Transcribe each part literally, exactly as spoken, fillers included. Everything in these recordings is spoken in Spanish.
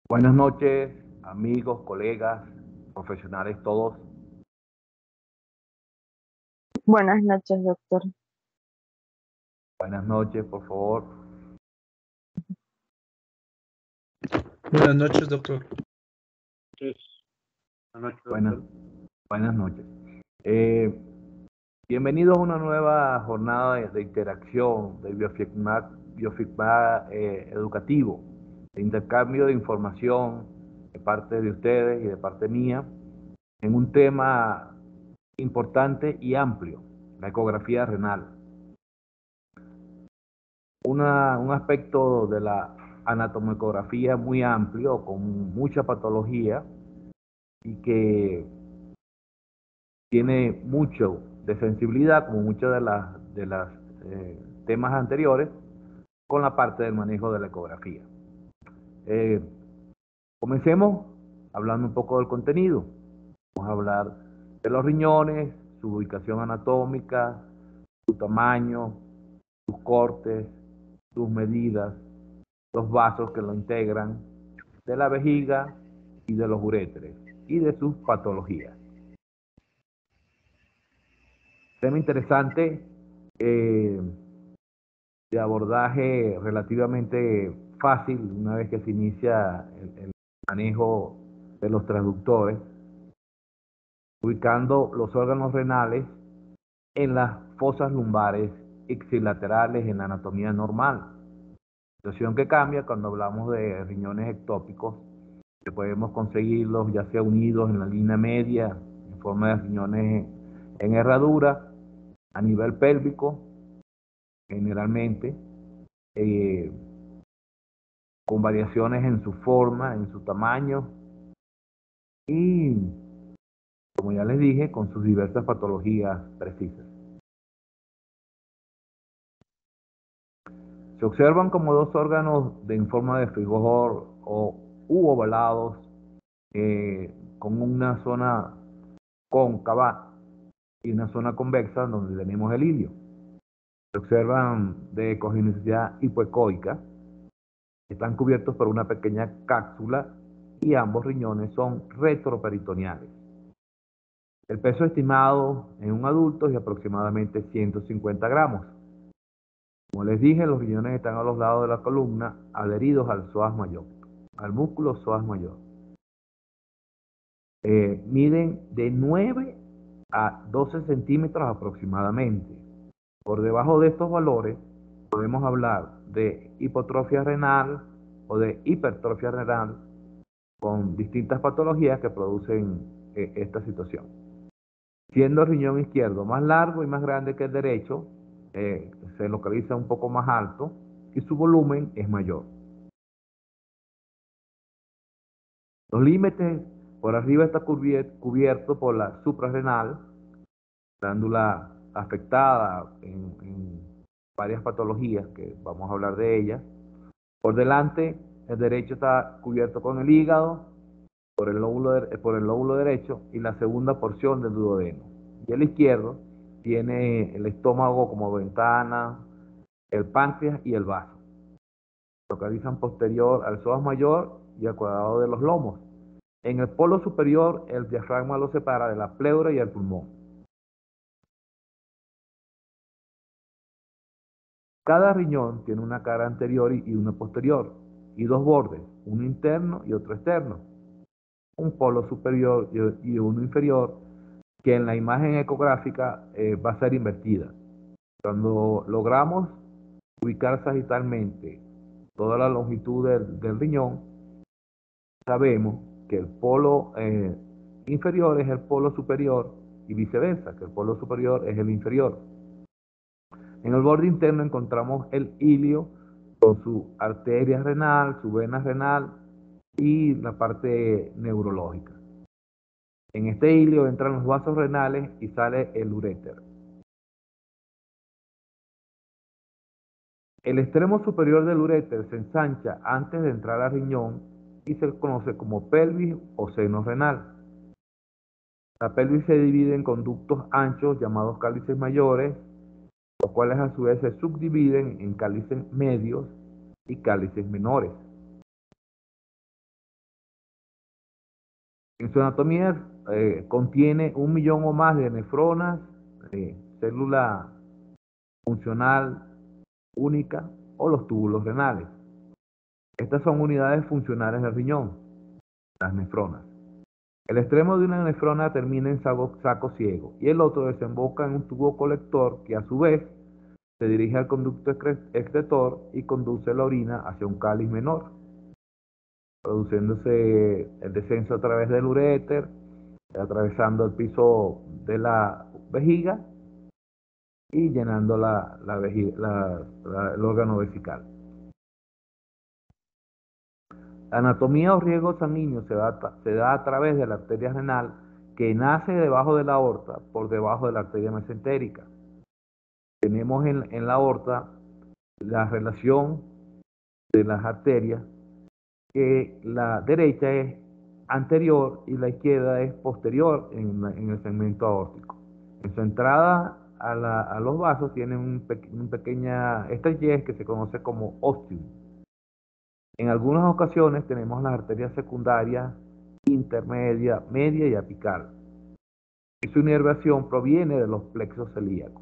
Buenas noches, amigos, colegas, profesionales todos. Buenas noches, doctor. Buenas noches, por favor. Buenas noches, doctor. Buenas noches, Buenas, doctor. buenas noches. Eh, bienvenidos a una nueva jornada de, de interacción, de biofeedback, biofeedback eh, educativo, de intercambio de información de parte de ustedes y de parte mía en un tema importante y amplio, la ecografía renal. Una, un aspecto de la anatomografía muy amplio, con mucha patología y que tiene mucho de sensibilidad, como muchos de las de las eh, temas anteriores, con la parte del manejo de la ecografía. Eh, Comencemos hablando un poco del contenido. Vamos a hablar de los riñones, su ubicación anatómica, su tamaño, sus cortes, sus medidas, los vasos que lo integran, de la vejiga y de los uréteres y de sus patologías. Tema interesante, eh, de abordaje relativamente fácil una vez que se inicia el, el manejo de los transductores, ubicando los órganos renales en las fosas lumbares ipsilaterales en la anatomía normal. Situación que cambia cuando hablamos de riñones ectópicos, que podemos conseguirlos ya sea unidos en la línea media, en forma de riñones en herradura, a nivel pélvico, generalmente, eh, con variaciones en su forma, en su tamaño y, como ya les dije, con sus diversas patologías precisas. Se observan como dos órganos de en forma de frijol o u ovalados, eh, con una zona cóncava y una zona convexa donde tenemos el ilio. Se observan de congenicidad hipoecoica, están cubiertos por una pequeña cápsula y ambos riñones son retroperitoneales. El peso estimado en un adulto es de aproximadamente ciento cincuenta gramos. Como les dije, los riñones están a los lados de la columna, adheridos al psoas mayor, al músculo psoas mayor. Eh, miden de nueve a doce centímetros aproximadamente. Por debajo de estos valores podemos hablar de hipotrofia renal o de hipertrofia renal, con distintas patologías que producen eh, esta situación. Siendo el riñón izquierdo más largo y más grande que el derecho, eh, se localiza un poco más alto y su volumen es mayor. Los límites: por arriba está cubierto por la suprarrenal, glándula afectada en, en varias patologías que vamos a hablar de ellas. Por delante, el derecho está cubierto con el hígado, por el lóbulo, de, por el lóbulo derecho y la segunda porción del duodeno. Y el izquierdo tiene el estómago como ventana, el páncreas y el vaso. Se localizan posterior al psoas mayor y al cuadrado de los lomos. En el polo superior, el diafragma lo separa de la pleura y el pulmón. Cada riñón tiene una cara anterior y una posterior, y dos bordes, uno interno y otro externo. Un polo superior y uno inferior, que en la imagen ecográfica eh, va a ser invertida. Cuando logramos ubicar sagitalmente toda la longitud del, del riñón, sabemos que el polo eh, inferior es el polo superior y viceversa, que el polo superior es el inferior. En el borde interno encontramos el ilio con su arteria renal, su vena renal y la parte neurológica. En este ilio entran los vasos renales y sale el uréter. El extremo superior del uréter se ensancha antes de entrar al riñón y se conoce como pelvis o seno renal. La pelvis se divide en conductos anchos llamados cálices mayores, los cuales a su vez se subdividen en cálices medios y cálices menores. En su anatomía eh, contiene un millón o más de nefronas, eh, célula funcional única o los túbulos renales. Estas son unidades funcionales del riñón, las nefronas. El extremo de una nefrona termina en saco, saco ciego y el otro desemboca en un tubo colector que a su vez se dirige al conducto excretor y conduce la orina hacia un cáliz menor, produciéndose el descenso a través del uréter, atravesando el piso de la vejiga y llenando la, la vejiga, la, la, el órgano vesical. La anatomía o riego sanguíneo se da, se da a través de la arteria renal que nace debajo de la aorta, por debajo de la arteria mesentérica. Tenemos en, en la aorta la relación de las arterias, que la derecha es anterior y la izquierda es posterior en, en el segmento aórtico. En su entrada a, la, a los vasos tiene un, un pequeña estrechez que se conoce como ostium. En algunas ocasiones tenemos las arterias secundarias, intermedia, media y apical. Y su inervación proviene de los plexos celíacos.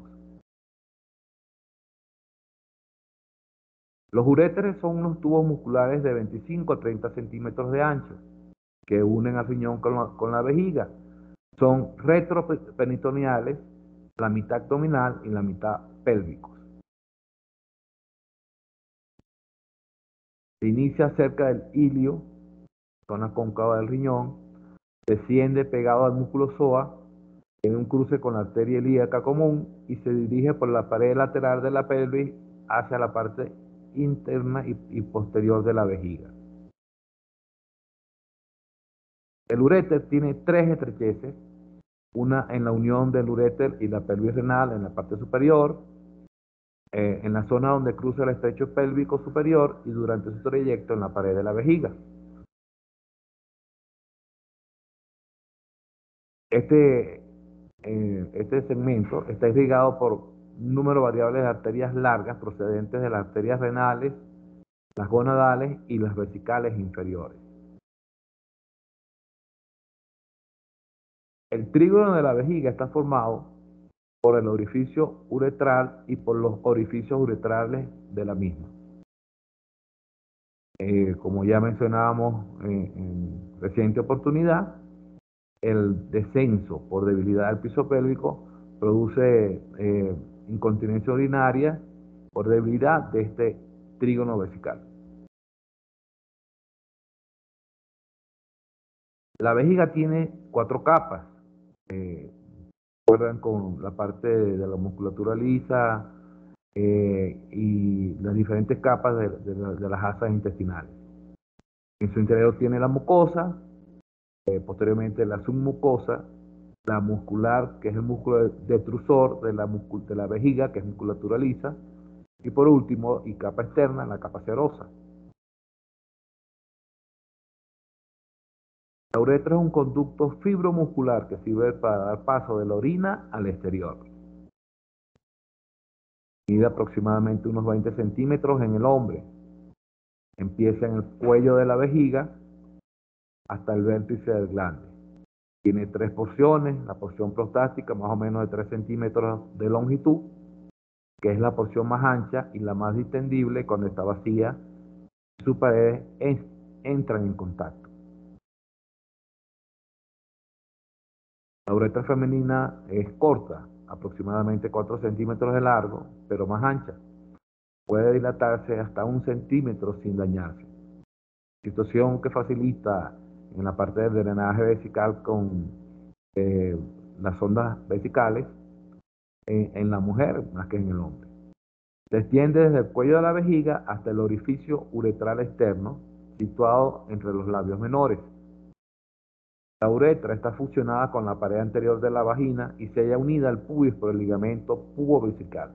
Los uréteres son unos tubos musculares de veinticinco a treinta centímetros de ancho que unen al riñón con la, con la vejiga. Son retroperitoneales, la mitad abdominal y la mitad pélvicos. Se inicia cerca del ilio, zona cóncava del riñón, desciende pegado al músculo psoas, tiene un cruce con la arteria ilíaca común y se dirige por la pared lateral de la pelvis hacia la parte interna y, y posterior de la vejiga. El uréter tiene tres estrecheces, una en la unión del uréter y la pelvis renal en la parte superior, eh, en la zona donde cruza el estrecho pélvico superior y durante su trayecto en la pared de la vejiga. Este, eh, este segmento está irrigado por un número variable de arterias largas procedentes de las arterias renales, las gonadales y las vesicales inferiores. El trígono de la vejiga está formado por el orificio uretral y por los orificios uretrales de la misma. Eh, como ya mencionábamos en, en reciente oportunidad, el descenso por debilidad del piso pélvico produce eh, incontinencia urinaria por debilidad de este trígono vesical. La vejiga tiene cuatro capas. Eh, recuerdan con la parte de, de la musculatura lisa eh, y las diferentes capas de, de, la, de las asas intestinales. En su interior tiene la mucosa, eh, posteriormente la submucosa, la muscular, que es el músculo detrusor de la, de la vejiga, que es musculatura lisa, y por último, y capa externa, la capa serosa. La uretra es un conducto fibromuscular que sirve para dar paso de la orina al exterior. Mide aproximadamente unos veinte centímetros en el hombre. Empieza en el cuello de la vejiga hasta el vértice del glande. Tiene tres porciones, la porción prostática más o menos de tres centímetros de longitud, que es la porción más ancha y la más distendible cuando está vacía, sus paredes en, entran en contacto. La uretra femenina es corta, aproximadamente cuatro centímetros de largo, pero más ancha. Puede dilatarse hasta un centímetro sin dañarse. Situación que facilita en la parte del drenaje vesical con eh, las ondas vesicales en, en la mujer más que en el hombre. Se extiende desde el cuello de la vejiga hasta el orificio uretral externo, situado entre los labios menores. La uretra está fusionada con la pared anterior de la vagina y se halla unida al pubis por el ligamento pubovesical.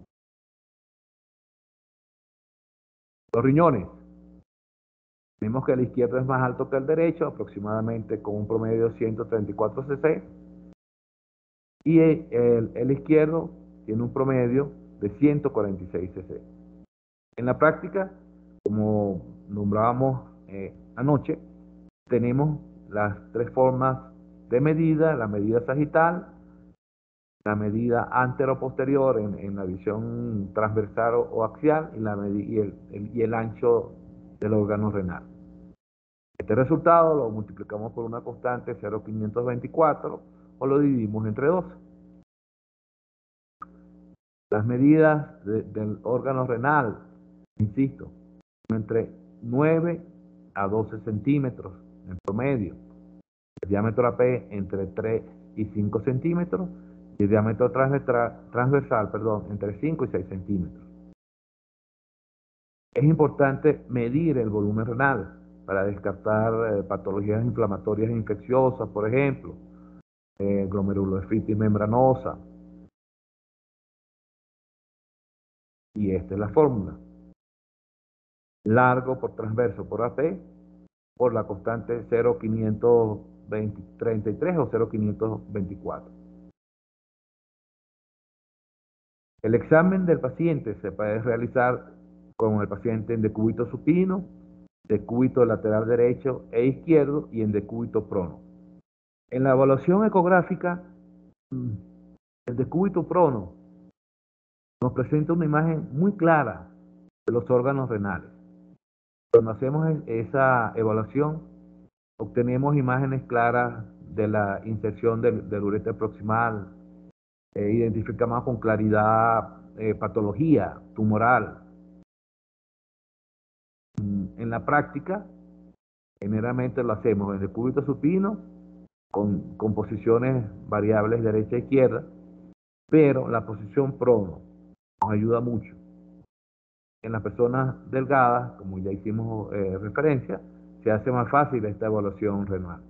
Los riñones. Vemos que el izquierdo es más alto que el derecho, aproximadamente con un promedio de ciento treinta y cuatro cc. Y el, el, el izquierdo tiene un promedio de ciento cuarenta y seis cc. En la práctica, como nombrábamos eh, anoche, tenemos las tres formas de medida: la medida sagital, la medida antero-posterior en, en la visión transversal o, o axial y, la y, el, el, y el ancho del órgano renal. Este resultado lo multiplicamos por una constante cero punto quinientos veinticuatro o lo dividimos entre dos. Las medidas de, del órgano renal, insisto, son entre nueve a doce centímetros en promedio. El diámetro A P entre tres y cinco centímetros y el diámetro transversal, transversal perdón, entre cinco y seis centímetros. Es importante medir el volumen renal para descartar eh, patologías inflamatorias e infecciosas, por ejemplo, eh, glomerulonefritis membranosa. Y esta es la fórmula: largo por transverso por A P por la constante cero punto quinientos treinta y tres o cero punto quinientos veinticuatro. El examen del paciente se puede realizar con el paciente en decúbito supino, decúbito lateral derecho e izquierdo y en decúbito prono. En la evaluación ecográfica, el decúbito prono nos presenta una imagen muy clara de los órganos renales. Cuando hacemos esa evaluación, obtenemos imágenes claras de la inserción del, del ureter proximal, eh, identificamos con claridad eh, patología tumoral. En la práctica, generalmente lo hacemos en decúbito supino, con, con posiciones variables derecha e izquierda, pero la posición prono nos ayuda mucho. En las personas delgadas, como ya hicimos eh, referencia, se hace más fácil esta evaluación renal.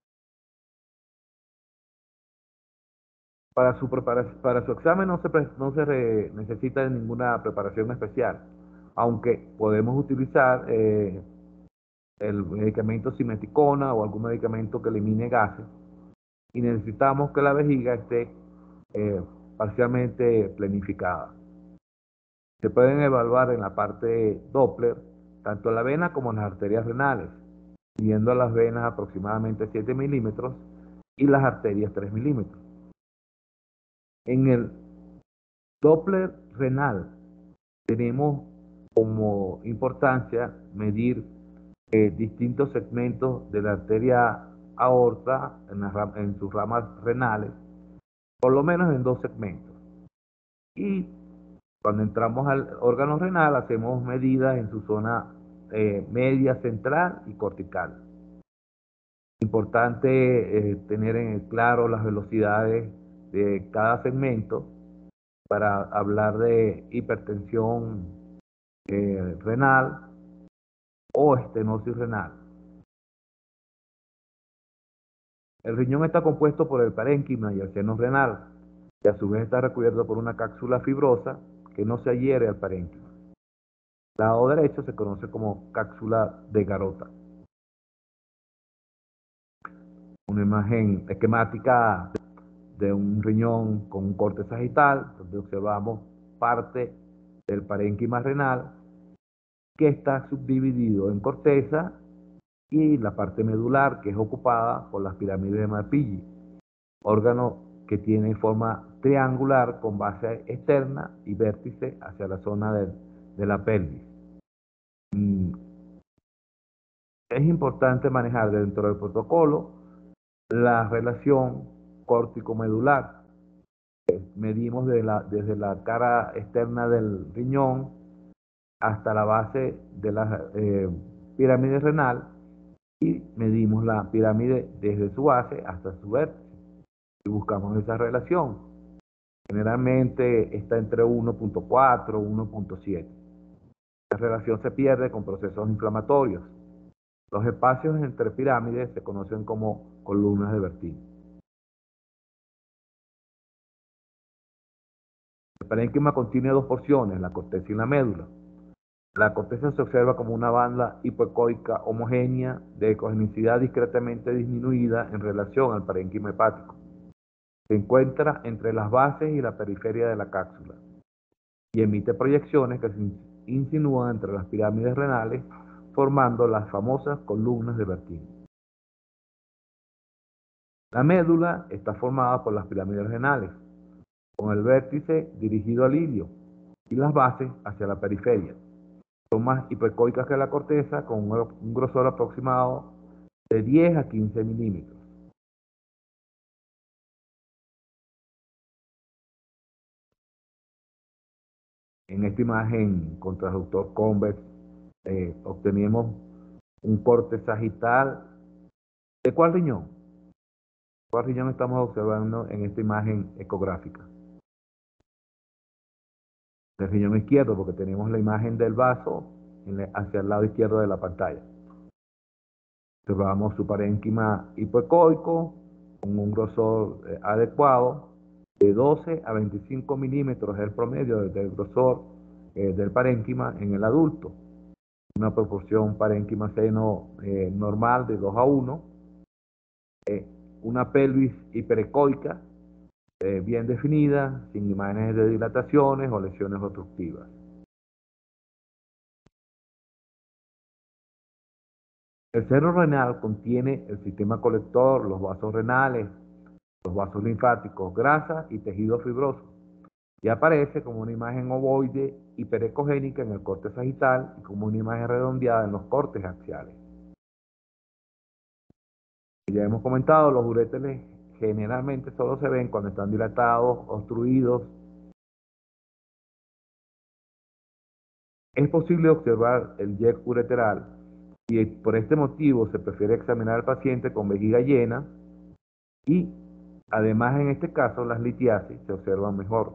Para su, para su examen no se, no se re, necesita ninguna preparación especial, aunque podemos utilizar eh, el medicamento simeticona o algún medicamento que elimine gases, y necesitamos que la vejiga esté eh, parcialmente planificada. Se pueden evaluar en la parte Doppler tanto la vena como las arterias renales, midiendo las venas aproximadamente siete milímetros y las arterias tres milímetros. En el Doppler renal tenemos como importancia medir eh, distintos segmentos de la arteria aorta en, la, en sus ramas renales, por lo menos en dos segmentos. Y cuando entramos al órgano renal hacemos medidas en su zona eh, media, central y cortical. Importante eh, tener en claro las velocidades de cada segmento para hablar de hipertensión eh, renal o estenosis renal. El riñón está compuesto por el parénquima y el seno renal, que a su vez está recubierto por una cápsula fibrosa que no se adhiere al parénquima. El lado derecho se conoce como cápsula de Garota. Una imagen esquemática de un riñón con un corte sagital, donde observamos parte del parénquima renal que está subdividido en corteza y la parte medular que es ocupada por las pirámides de Malpighi, órgano que tiene forma triangular con base externa y vértice hacia la zona de, de la pelvis. Mm. Es importante manejar dentro del protocolo la relación córtico-medular. Medimos de la, desde la cara externa del riñón hasta la base de la eh, pirámide renal y medimos la pirámide desde su base hasta su vértice y buscamos esa relación. Generalmente está entre uno punto cuatro y uno punto siete. La relación se pierde con procesos inflamatorios. Los espacios entre pirámides se conocen como columnas de Bertini. El parénquima contiene dos porciones, la corteza y la médula. La corteza se observa como una banda hipoecoica homogénea de ecogenicidad discretamente disminuida en relación al parénquima hepático. Se encuentra entre las bases y la periferia de la cápsula y emite proyecciones que se insinúan entre las pirámides renales, formando las famosas columnas de Bertini. La médula está formada por las pirámides renales, con el vértice dirigido al ilio y las bases hacia la periferia. Son más hipercoicas que la corteza, con un, un grosor aproximado de diez a quince milímetros. En esta imagen con transductor convex eh, obtenemos un corte sagital. ¿De cuál riñón? ¿Cuál riñón estamos observando en esta imagen ecográfica? Del riñón izquierdo, porque tenemos la imagen del vaso en la- hacia el lado izquierdo de la pantalla. Observamos su parénquima hipoecoico con un grosor eh, adecuado de doce a veinticinco milímetros, es el promedio del grosor eh, del parénquima en el adulto. Una proporción parénquima-seno eh, normal de dos a uno. Eh, una pelvis hiperecoica eh, bien definida, sin imágenes de dilataciones o lesiones obstructivas. El seno renal contiene el sistema colector, los vasos renales, los vasos linfáticos, grasa y tejido fibroso, y aparece como una imagen ovoide hiperecogénica en el corte sagital y como una imagen redondeada en los cortes axiales. Ya hemos comentado, los uréteres generalmente solo se ven cuando están dilatados, obstruidos. Es posible observar el Y E C ureteral y por este motivo se prefiere examinar al paciente con vejiga llena y además en este caso las litiasis se observan mejor.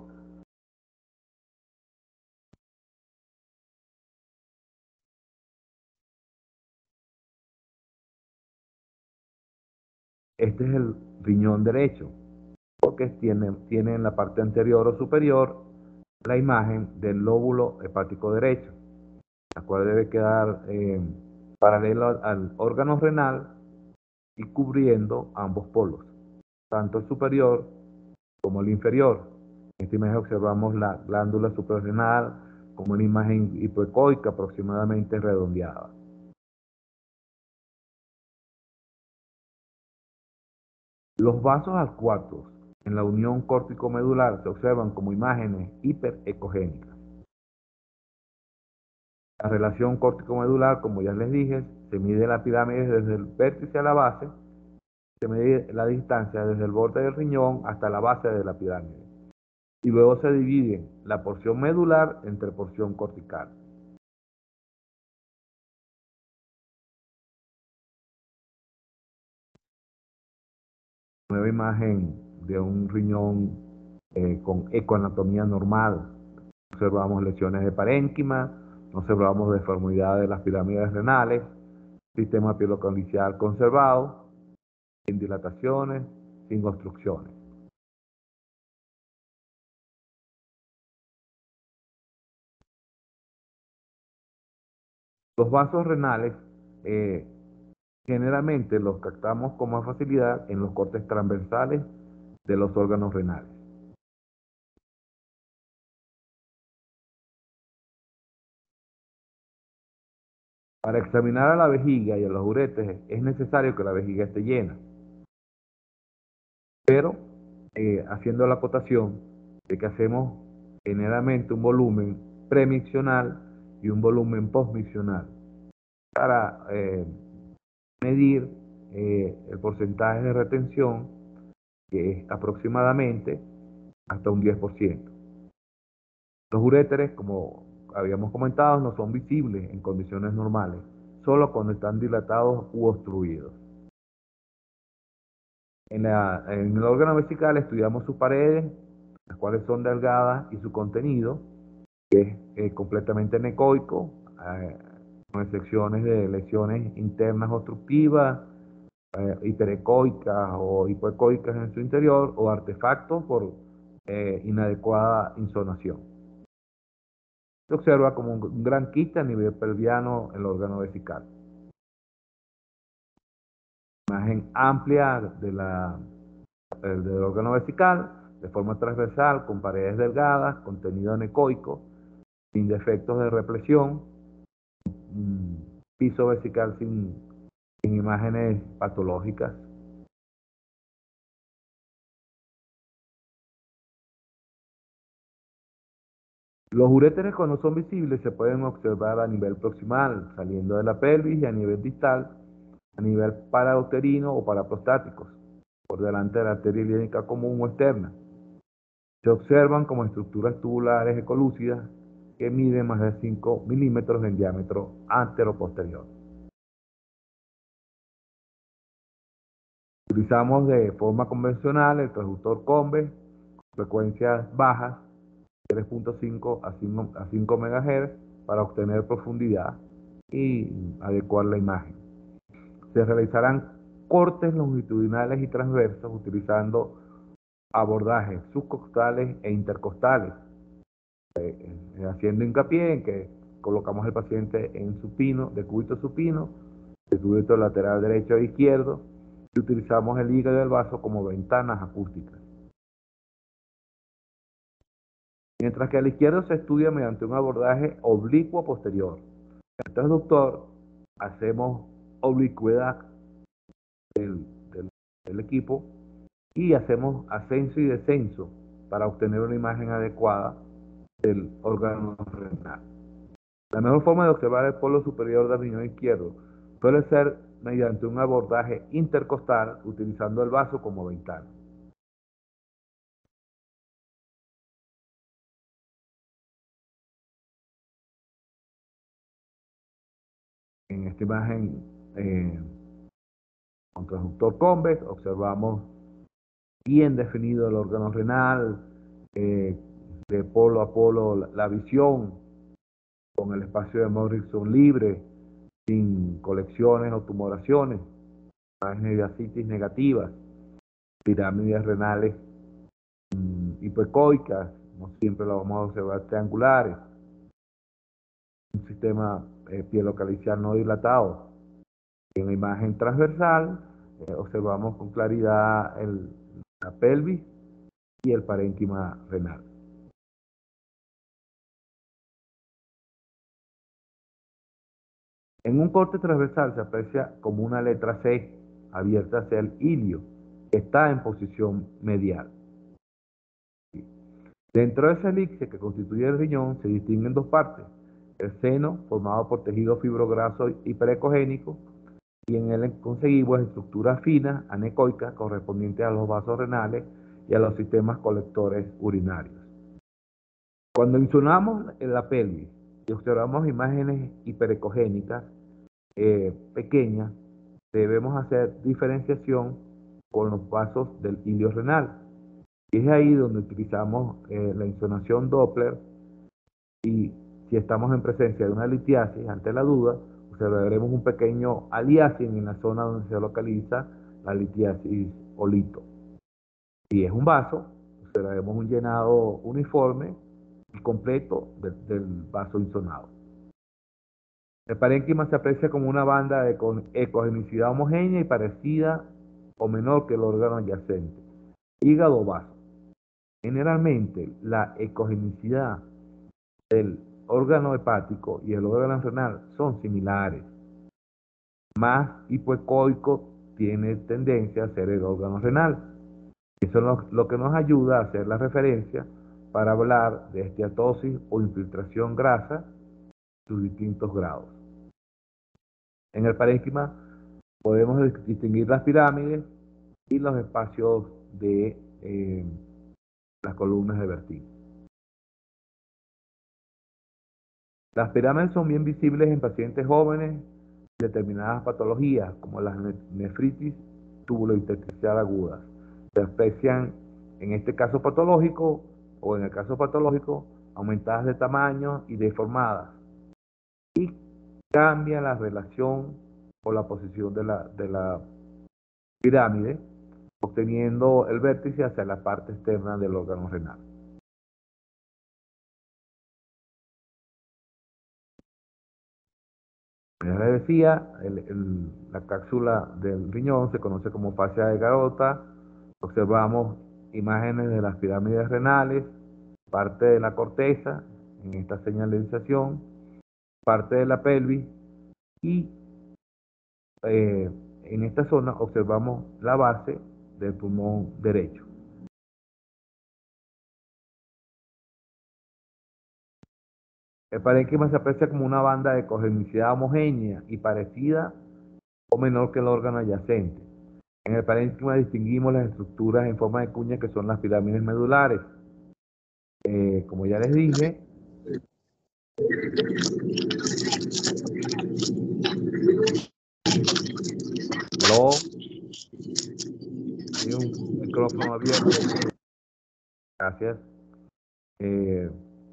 Este es el riñón derecho, porque tiene, tiene en la parte anterior o superior la imagen del lóbulo hepático derecho, la cual debe quedar eh, paralelo al, al órgano renal y cubriendo ambos polos, tanto el superior como el inferior. En esta imagen observamos la glándula suprarrenal como una imagen hipoecoica aproximadamente redondeada. Los vasos arcuatos en la unión córtico-medular se observan como imágenes hiperecogénicas. La relación córtico-medular, como ya les dije, se mide la pirámide desde el vértice a la base, se mide la distancia desde el borde del riñón hasta la base de la pirámide. Y luego se divide la porción medular entre porción cortical. Nueva imagen de un riñón eh, con ecoanatomía normal. Observamos lesiones de parénquima, observamos deformidad de las pirámides renales, sistema pielocondicial conservado, sin dilataciones, sin obstrucciones. Los vasos renales eh, generalmente los captamos con más facilidad en los cortes transversales de los órganos renales. Para examinar a la vejiga y a los uretes es necesario que la vejiga esté llena, pero eh, haciendo la acotación de que hacemos generalmente un volumen premiccional y un volumen postmiccional para eh, medir eh, el porcentaje de retención, que es aproximadamente hasta un diez por ciento. Los uréteres, como habíamos comentado, no son visibles en condiciones normales, solo cuando están dilatados u obstruidos. En, la, en el órgano vesical estudiamos sus paredes, las cuales son delgadas, y su contenido, que es eh, completamente necoico, eh, con excepciones de lesiones internas obstructivas, eh, hiperecoicas o hipoecoicas en su interior, o artefactos por eh, inadecuada insonación. Se observa como un, un gran quiste a nivel pelviano en el órgano vesical. Imagen amplia de la, del órgano vesical, de forma transversal, con paredes delgadas, contenido anecoico, sin defectos de represión, piso vesical sin, sin imágenes patológicas. Los uréteres cuando son visibles se pueden observar a nivel proximal, saliendo de la pelvis, y a nivel distal, a nivel parauterino o paraprostáticos, por delante de la arteria ilíaca común o externa. Se observan como estructuras tubulares ecolúcidas que miden más de cinco milímetros en diámetro antero-posterior. Utilizamos de forma convencional el transductor Convex, frecuencias bajas, tres punto cinco a cinco megahertz, para obtener profundidad y adecuar la imagen. Se realizarán cortes longitudinales y transversos utilizando abordajes subcostales e intercostales, eh, eh, haciendo hincapié en que colocamos al paciente en supino, de cúbito supino, de cúbito lateral derecho e izquierdo, y utilizamos el hígado del vaso como ventanas acústicas. Mientras que a la izquierda se estudia mediante un abordaje oblicuo posterior. En el transductor hacemos oblicuidad del, del, del equipo y hacemos ascenso y descenso para obtener una imagen adecuada del órgano renal. La mejor forma de observar el polo superior del riñón izquierdo suele ser mediante un abordaje intercostal utilizando el vaso como ventana. En esta imagen eh, con transductor convex observamos bien definido el órgano renal, eh, de polo a polo la, la visión, con el espacio de Morrison libre, sin colecciones o tumoraciones, imágenes de ascitis negativas, pirámides renales mmm, hipoecoicas, no siempre las vamos a observar triangulares, un sistema eh, pielocalicial no dilatado. En la imagen transversal eh, observamos con claridad el, la pelvis y el parénquima renal. En un corte transversal se aprecia como una letra C abierta hacia el ilio, que está en posición medial. Dentro de esa elipse que constituye el riñón se distinguen dos partes: el seno, formado por tejido fibrograso hiperecogénico, y en él conseguimos estructuras finas, anecoicas, correspondientes a los vasos renales y a los sistemas colectores urinarios. Cuando insonamos en la pelvis y observamos imágenes hiperecogénicas eh, pequeñas, debemos hacer diferenciación con los vasos del ilio renal. Y es ahí donde utilizamos eh, la insonación Doppler, y si estamos en presencia de una litiasis, ante la duda, observaremos un pequeño aliasing en la zona donde se localiza la litiasis o lito. Si es un vaso, observaremos un llenado uniforme y completo de, del vaso insonado. El parénquima se aprecia como una banda de ecogenicidad homogénea y parecida o menor que el órgano adyacente, hígado o vaso. Generalmente, la ecogenicidad del órgano hepático y el órgano renal son similares. Más hipoecoico tiene tendencia a ser el órgano renal. Eso es lo, lo que nos ayuda a hacer la referencia para hablar de esteatosis o infiltración grasa, sus distintos grados. En el parénquima podemos distinguir las pirámides y los espacios de eh, las columnas de vertigo. Las pirámides son bien visibles en pacientes jóvenes de determinadas patologías, como las nefritis tubulointersticial agudas. Se aprecian en este caso patológico o en el caso patológico aumentadas de tamaño y deformadas. Y cambia la relación o la posición de la, de la pirámide, obteniendo el vértice hacia la parte externa del órgano renal. Como les decía, el, el, la cápsula del riñón se conoce como fascia de Garota. Observamos imágenes de las pirámides renales, parte de la corteza en esta señalización, parte de la pelvis, y eh, en esta zona observamos la base del pulmón derecho. El parénquima se aprecia como una banda de congenicidad homogénea y parecida o menor que el órgano adyacente. En el parénquima distinguimos las estructuras en forma de cuña que son las pirámides medulares. Eh, como ya les dije, aló, hay un micrófono abierto. Gracias. Eh,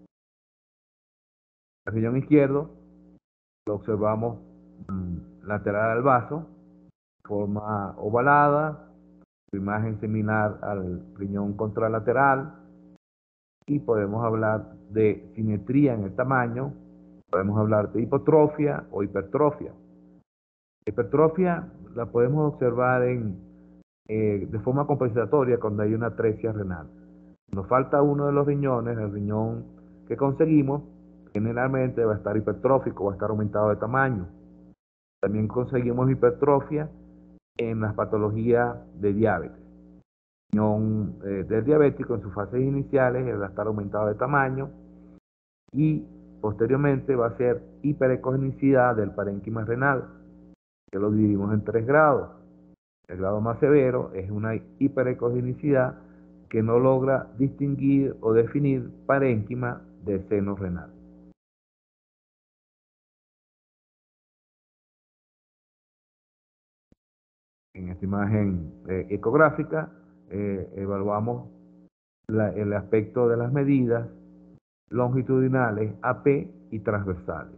el riñón izquierdo lo observamos mm, lateral al vaso, forma ovalada, su imagen similar al riñón contralateral, y podemos hablar de simetría en el tamaño, podemos hablar de hipotrofia o hipertrofia. Hipertrofia la podemos observar en, eh, de forma compensatoria cuando hay una atresia renal. Nos falta uno de los riñones, el riñón que conseguimos, generalmente va a estar hipertrófico, va a estar aumentado de tamaño. También conseguimos hipertrofia en las patologías de diabetes. El riñón eh, del diabético en sus fases iniciales va a estar aumentado de tamaño y posteriormente va a ser hiperecogenicidad del parénquima renal, que lo dividimos en tres grados. El grado más severo es una hiperecogenicidad que no logra distinguir o definir parénquima del seno renal. En esta imagen eh, ecográfica eh, evaluamos la, el aspecto de las medidas longitudinales A P y transversales.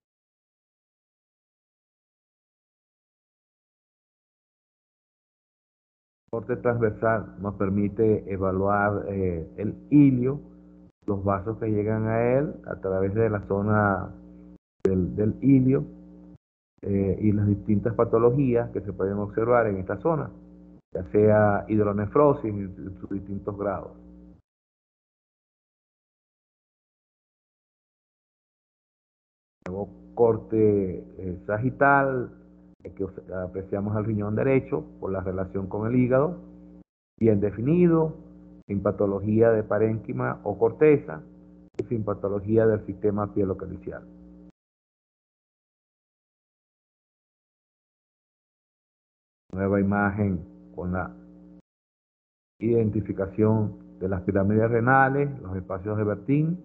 El corte transversal nos permite evaluar eh, el ilio, los vasos que llegan a él a través de la zona del, del ilio eh, y las distintas patologías que se pueden observar en esta zona, ya sea hidronefrosis en sus distintos grados. Luego corte eh, sagital, eh, que apreciamos al riñón derecho por la relación con el hígado, bien definido, sin patología de parénquima o corteza y sin patología del sistema pielocalicial. Nueva imagen con la identificación de las pirámides renales, los espacios de Bertin.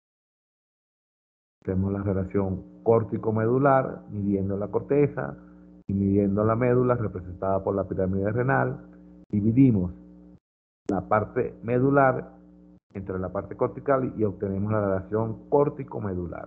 Tenemos la relación córtico-medular, midiendo la corteza y midiendo la médula representada por la pirámide renal. Dividimos la parte medular entre la parte cortical y obtenemos la relación córtico-medular.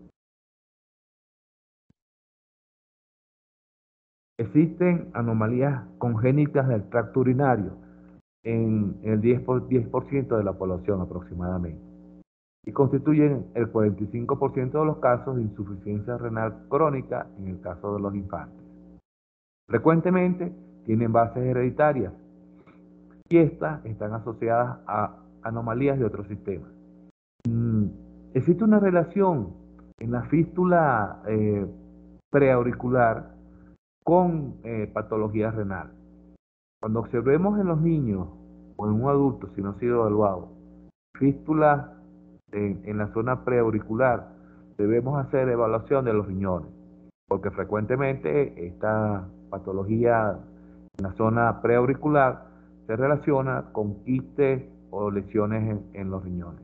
Existen anomalías congénitas del tracto urinario en el diez por ciento de la población aproximadamente y constituyen el cuarenta y cinco por ciento de los casos de insuficiencia renal crónica en el caso de los infantes. Frecuentemente tienen bases hereditarias y estas están asociadas a anomalías de otros sistemas. Mm, existe una relación en la fístula eh, preauricular con eh, patología renal. Cuando observemos en los niños o en un adulto, si no ha sido evaluado, fístulas en, en la zona preauricular, debemos hacer evaluación de los riñones, porque frecuentemente esta patología en la zona preauricular se relaciona con quistes o lesiones en, en los riñones.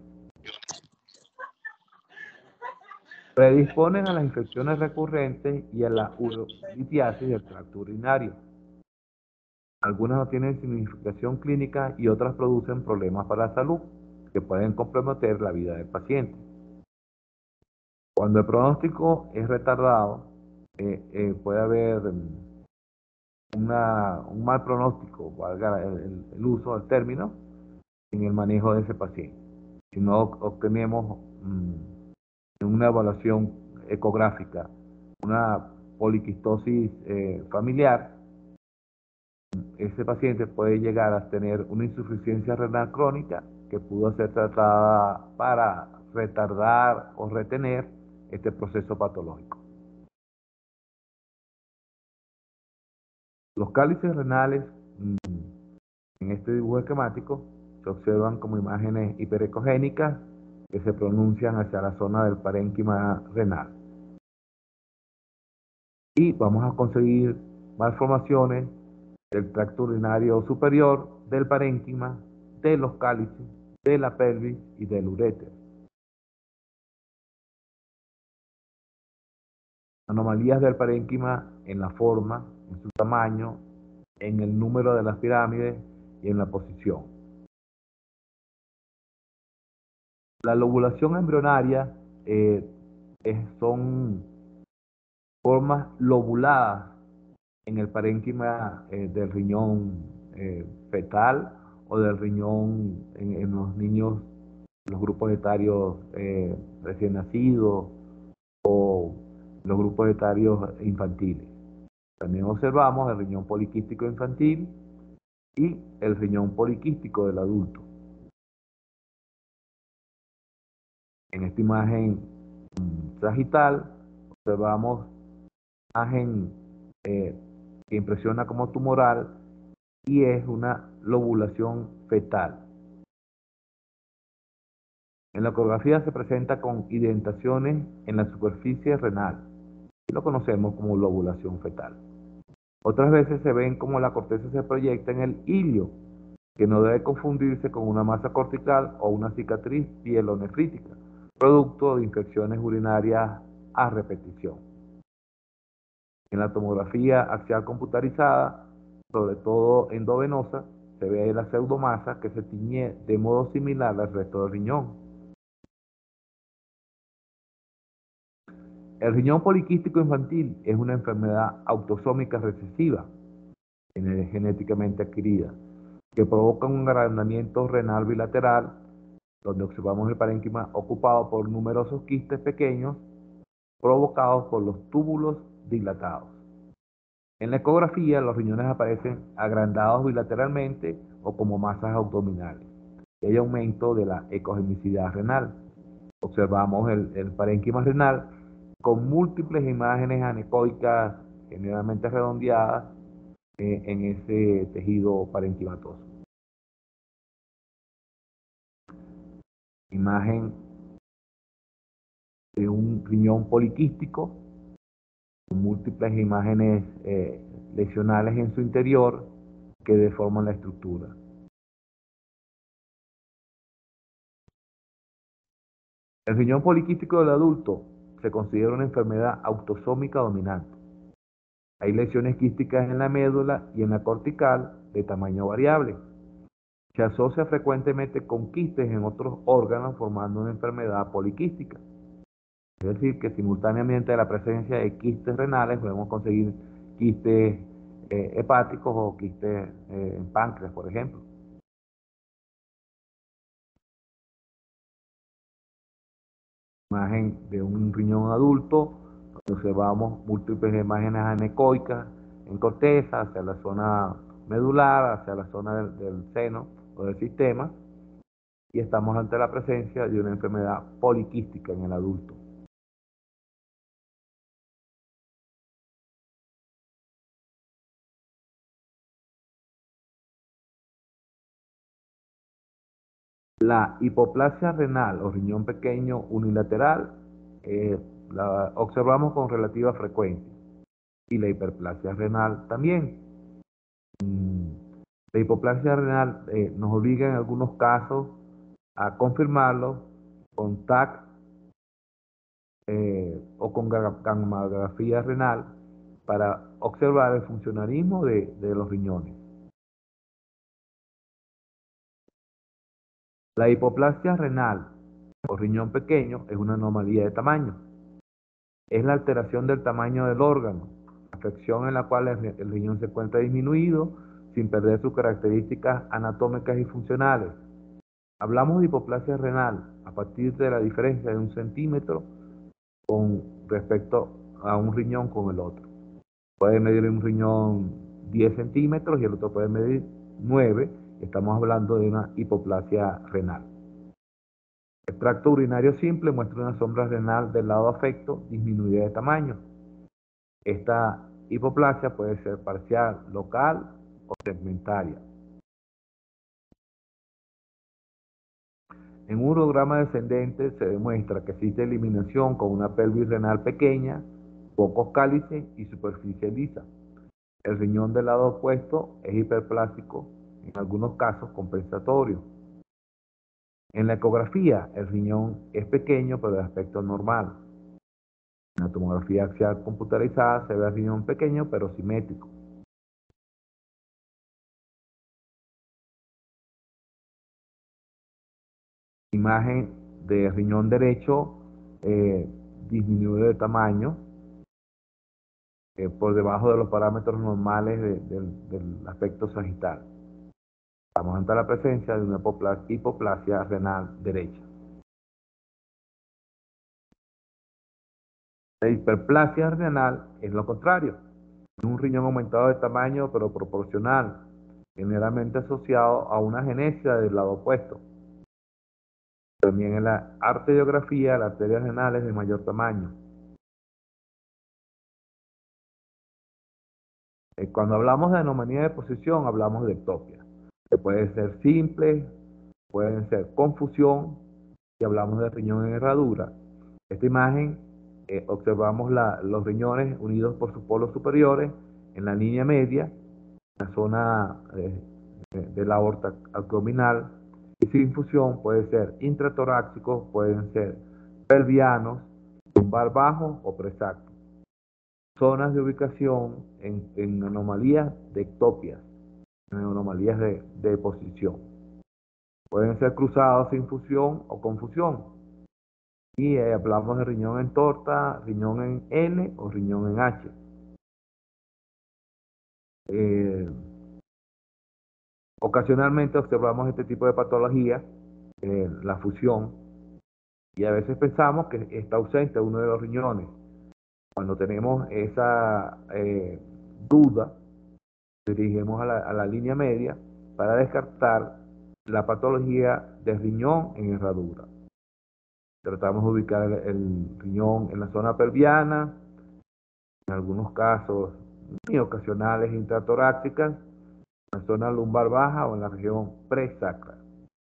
Predisponen a las infecciones recurrentes y a la urolitiasis del tracto urinario. Algunas no tienen significación clínica y otras producen problemas para la salud que pueden comprometer la vida del paciente. Cuando el pronóstico es retardado, eh, eh, puede haber una, un mal pronóstico, valga el, el, el uso del término, en el manejo de ese paciente. Si no obtenemos mmm, una evaluación ecográfica, una poliquistosis eh, familiar, ese paciente puede llegar a tener una insuficiencia renal crónica que pudo ser tratada para retardar o retener este proceso patológico. Los cálices renales en este dibujo esquemático se observan como imágenes hiperecogénicas que se pronuncian hacia la zona del parénquima renal. Y vamos a conseguir malformaciones del tracto urinario superior, del parénquima, de los cálices, de la pelvis y del uréter. Anomalías del parénquima en la forma, en su tamaño, en el número de las pirámides y en la posición. La lobulación embrionaria eh, es- son formas lobuladas en el parénquima eh, del riñón eh, fetal o del riñón en, en los niños, los grupos etarios eh, recién nacidos o los grupos etarios infantiles. También observamos el riñón poliquístico infantil y el riñón poliquístico del adulto. En esta imagen mm, sagital observamos imagen eh, que impresiona como tumoral y es una lobulación fetal. En la ecografía se presenta con indentaciones en la superficie renal y lo conocemos como lobulación fetal. Otras veces se ven como la corteza se proyecta en el ilio, que no debe confundirse con una masa cortical o una cicatriz pielonefrítica, producto de infecciones urinarias a repetición. En la tomografía axial computarizada, sobre todo endovenosa, se ve la pseudomasa que se tiñe de modo similar al resto del riñón. El riñón poliquístico infantil es una enfermedad autosómica recesiva, genéticamente adquirida, que provoca un agrandamiento renal bilateral, donde observamos el parénquima ocupado por numerosos quistes pequeños provocados por los túbulos dilatados. En la ecografía, los riñones aparecen agrandados bilateralmente o como masas abdominales. Y hay aumento de la ecogenicidad renal. Observamos el, el parénquima renal con múltiples imágenes anecoicas, generalmente redondeadas, eh, en ese tejido parenquimatoso. Imagen de un riñón poliquístico con múltiples imágenes eh, lesionales en su interior que deforman la estructura. El riñón poliquístico del adulto se considera una enfermedad autosómica dominante. Hay lesiones quísticas en la médula y en la cortical de tamaño variable. Se asocia frecuentemente con quistes en otros órganos formando una enfermedad poliquística. Es decir, que simultáneamente a la presencia de quistes renales podemos conseguir quistes eh, hepáticos o quistes eh, en páncreas, por ejemplo. Imagen de un riñón adulto, donde observamos múltiples imágenes anecoicas en corteza, hacia la zona medular, hacia la zona del, del seno o del sistema, y estamos ante la presencia de una enfermedad poliquística en el adulto. La hipoplasia renal o riñón pequeño unilateral eh, la observamos con relativa frecuencia y la hiperplasia renal también. Mm, La hipoplasia renal eh, nos obliga en algunos casos a confirmarlo con T A C eh, o con gammagrafía renal para observar el funcionalismo de, de los riñones. La hipoplasia renal o riñón pequeño es una anomalía de tamaño. Es la alteración del tamaño del órgano, afección en la cual el, el riñón se encuentra disminuido sin perder sus características anatómicas y funcionales. Hablamos de hipoplasia renal a partir de la diferencia de un centímetro con respecto a un riñón con el otro. Puede medir un riñón diez centímetros y el otro puede medir nueve. Estamos hablando de una hipoplasia renal. El tracto urinario simple muestra una sombra renal del lado afecto disminuida de tamaño. Esta hipoplasia puede ser parcial, local o segmentaria. En un urograma descendente se demuestra que existe eliminación con una pelvis renal pequeña, pocos cálices y superficie lisa. El riñón del lado opuesto es hiperplástico, en algunos casos compensatorio. En la ecografía, el riñón es pequeño pero de aspecto normal. En la tomografía axial computarizada se ve el riñón pequeño pero simétrico. Imagen de riñón derecho eh, disminuido de tamaño eh, por debajo de los parámetros normales de, de, del aspecto sagital. Estamos ante la presencia de una hipoplasia, hipoplasia renal derecha. La hiperplasia renal es lo contrario, es un riñón aumentado de tamaño pero proporcional, generalmente asociado a una genesia del lado opuesto. También en la arteriografía, la arteria renal es de mayor tamaño. Eh, Cuando hablamos de anomalía de posición, hablamos de ectopia, que puede ser simple, pueden ser confusión, y hablamos de riñón en herradura. Esta imagen eh, observamos la, los riñones unidos por sus polos superiores en la línea media, en la zona eh, de la aorta abdominal, y sin infusión puede ser intratorácicos, pueden ser pelvianos, lumbar bajo o presacto. Zonas de ubicación en, en anomalías de ectopias, en anomalías de, de posición. Pueden ser cruzados sin fusión o confusión. Y eh, hablamos de riñón en torta, riñón en L o riñón en H. Eh, ocasionalmente observamos este tipo de patología, eh, la fusión, y a veces pensamos que está ausente uno de los riñones. Cuando tenemos esa eh, duda, dirigimos a la, a la línea media para descartar la patología del riñón en herradura. Tratamos de ubicar el, el riñón en la zona pelviana, en algunos casos y ocasionales intratorácicas, en la zona lumbar baja o en la región presacra.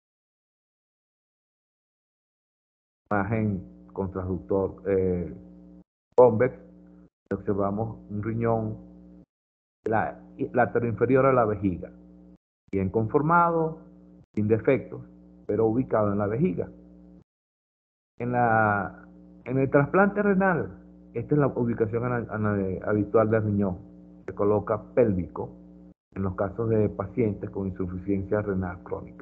Imagen con transductor eh, convex, observamos un riñón la, lateroinferior a la vejiga, bien conformado, sin defectos, pero ubicado en la vejiga. En, la, en el trasplante renal, esta es la ubicación ana, ana, habitual del riñón. Se coloca pélvico en los casos de pacientes con insuficiencia renal crónica.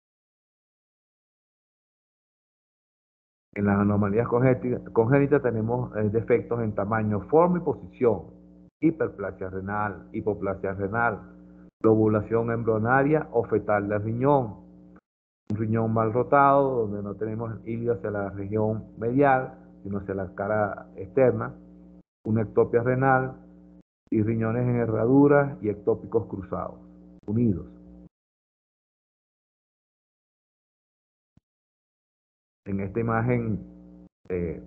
En las anomalías congénitas, congénitas tenemos eh, defectos en tamaño, forma y posición, hiperplasia renal, hipoplasia renal, lobulación embrionaria o fetal del riñón, un riñón mal rotado donde no tenemos hilo hacia la región medial, sino hacia la cara externa, una ectopia renal y riñones en herraduras y ectópicos cruzados, unidos. En esta imagen eh,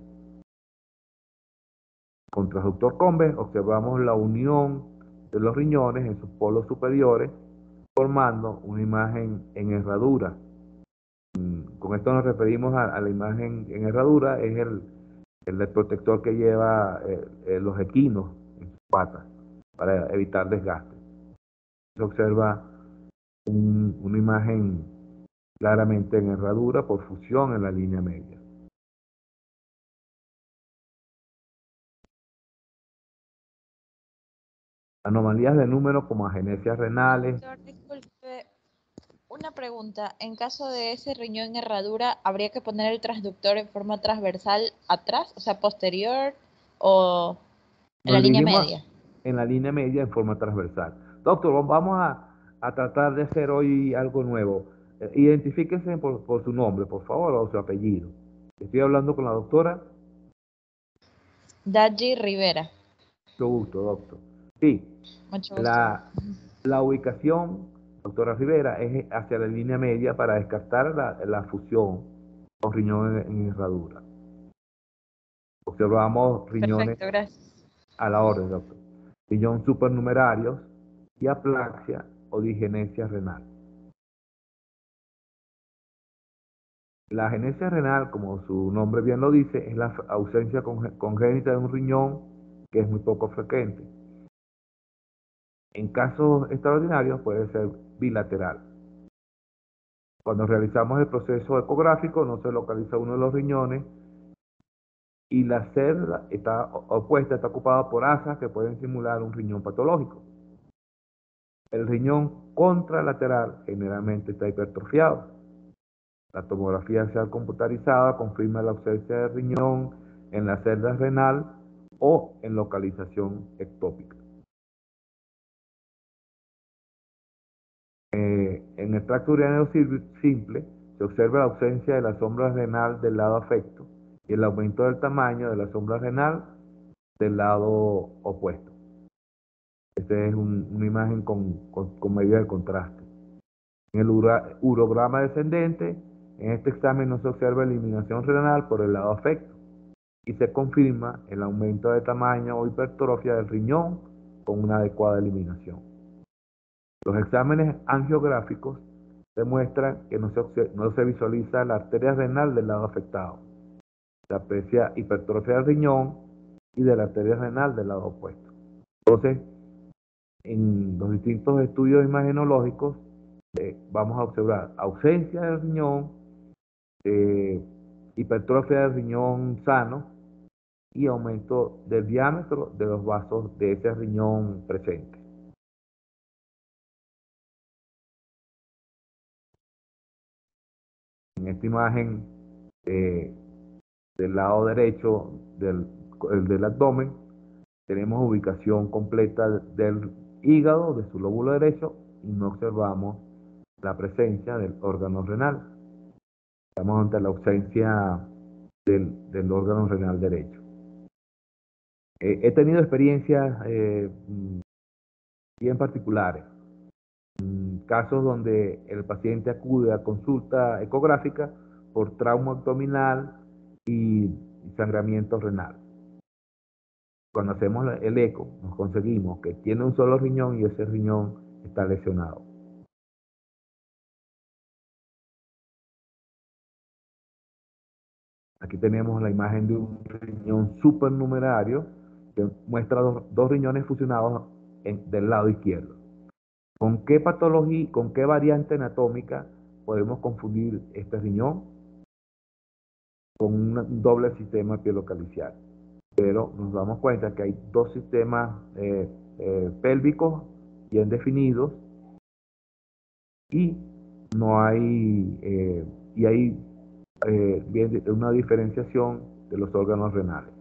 con transductor convex observamos la unión de los riñones en sus polos superiores, formando una imagen en herradura. Con esto nos referimos a, a la imagen en herradura, es el, el protector que lleva eh, eh, los equinos en sus patas para evitar desgaste. Se observa un, una imagen claramente en herradura por fusión en la línea media. Anomalías de número como agenesias renales. Doctor, disculpe, una pregunta. En caso de ese riñón en herradura, ¿habría que poner el transductor en forma transversal atrás, o sea, posterior o en Nos la línea dirigimos media? en la línea media en forma transversal. Doctor, vamos a, a tratar de hacer hoy algo nuevo. Eh, identifíquese por, por su nombre, por favor, o su apellido. Estoy hablando con la doctora. Daji Rivera. Mucho gusto, doctor. Sí, Mucho gusto. la, la ubicación, doctora Rivera, es hacia la línea media para descartar la, la fusión con riñón en, en herradura. Observamos riñones Perfecto, gracias. a la orden, doctor. Riñón supernumerarios y aplaxia o digenesia renal. La agenesia renal, como su nombre bien lo dice, es la ausencia conge- congénita de un riñón que es muy poco frecuente. En casos extraordinarios puede ser bilateral. Cuando realizamos el proceso ecográfico no se localiza uno de los riñones y la célula está opuesta, está ocupada por asas que pueden simular un riñón patológico. El riñón contralateral generalmente está hipertrofiado. La tomografía axial computarizada confirma la ausencia de riñón en la celda renal o en localización ectópica. Eh, en el tracto urinario simple se observa la ausencia de la sombra renal del lado afecto y el aumento del tamaño de la sombra renal del lado opuesto. Esta es un, una imagen con, con, con medida de contraste. En el ura, urograma descendente, en este examen no se observa eliminación renal por el lado afecto y se confirma el aumento de tamaño o hipertrofia del riñón con una adecuada eliminación. Los exámenes angiográficos demuestran que no se, no se visualiza la arteria renal del lado afectado. Se aprecia hipertrofia del riñón y de la arteria renal del lado opuesto. Entonces, en los distintos estudios imagenológicos, eh, vamos a observar ausencia del riñón, eh, hipertrofia del riñón sano y aumento del diámetro de los vasos de ese riñón presente. En esta imagen eh, del lado derecho del, el del abdomen tenemos ubicación completa del hígado, de su lóbulo derecho, y no observamos la presencia del órgano renal. Estamos ante la ausencia del, del órgano renal derecho. Eh, he tenido experiencias eh, bien particulares, casos donde el paciente acude a consulta ecográfica por trauma abdominal y sangramiento renal. Cuando hacemos el eco, nos conseguimos que tiene un solo riñón y ese riñón está lesionado. Aquí tenemos la imagen de un riñón supernumerario que muestra dos, dos riñones fusionados en, del lado izquierdo. ¿Con qué patología, con qué variante anatómica podemos confundir este riñón? Con un doble sistema pielocaliciar. Pero nos damos cuenta que hay dos sistemas eh, eh, pélvicos bien definidos y no hay, eh, y hay eh, bien, una diferenciación de los órganos renales.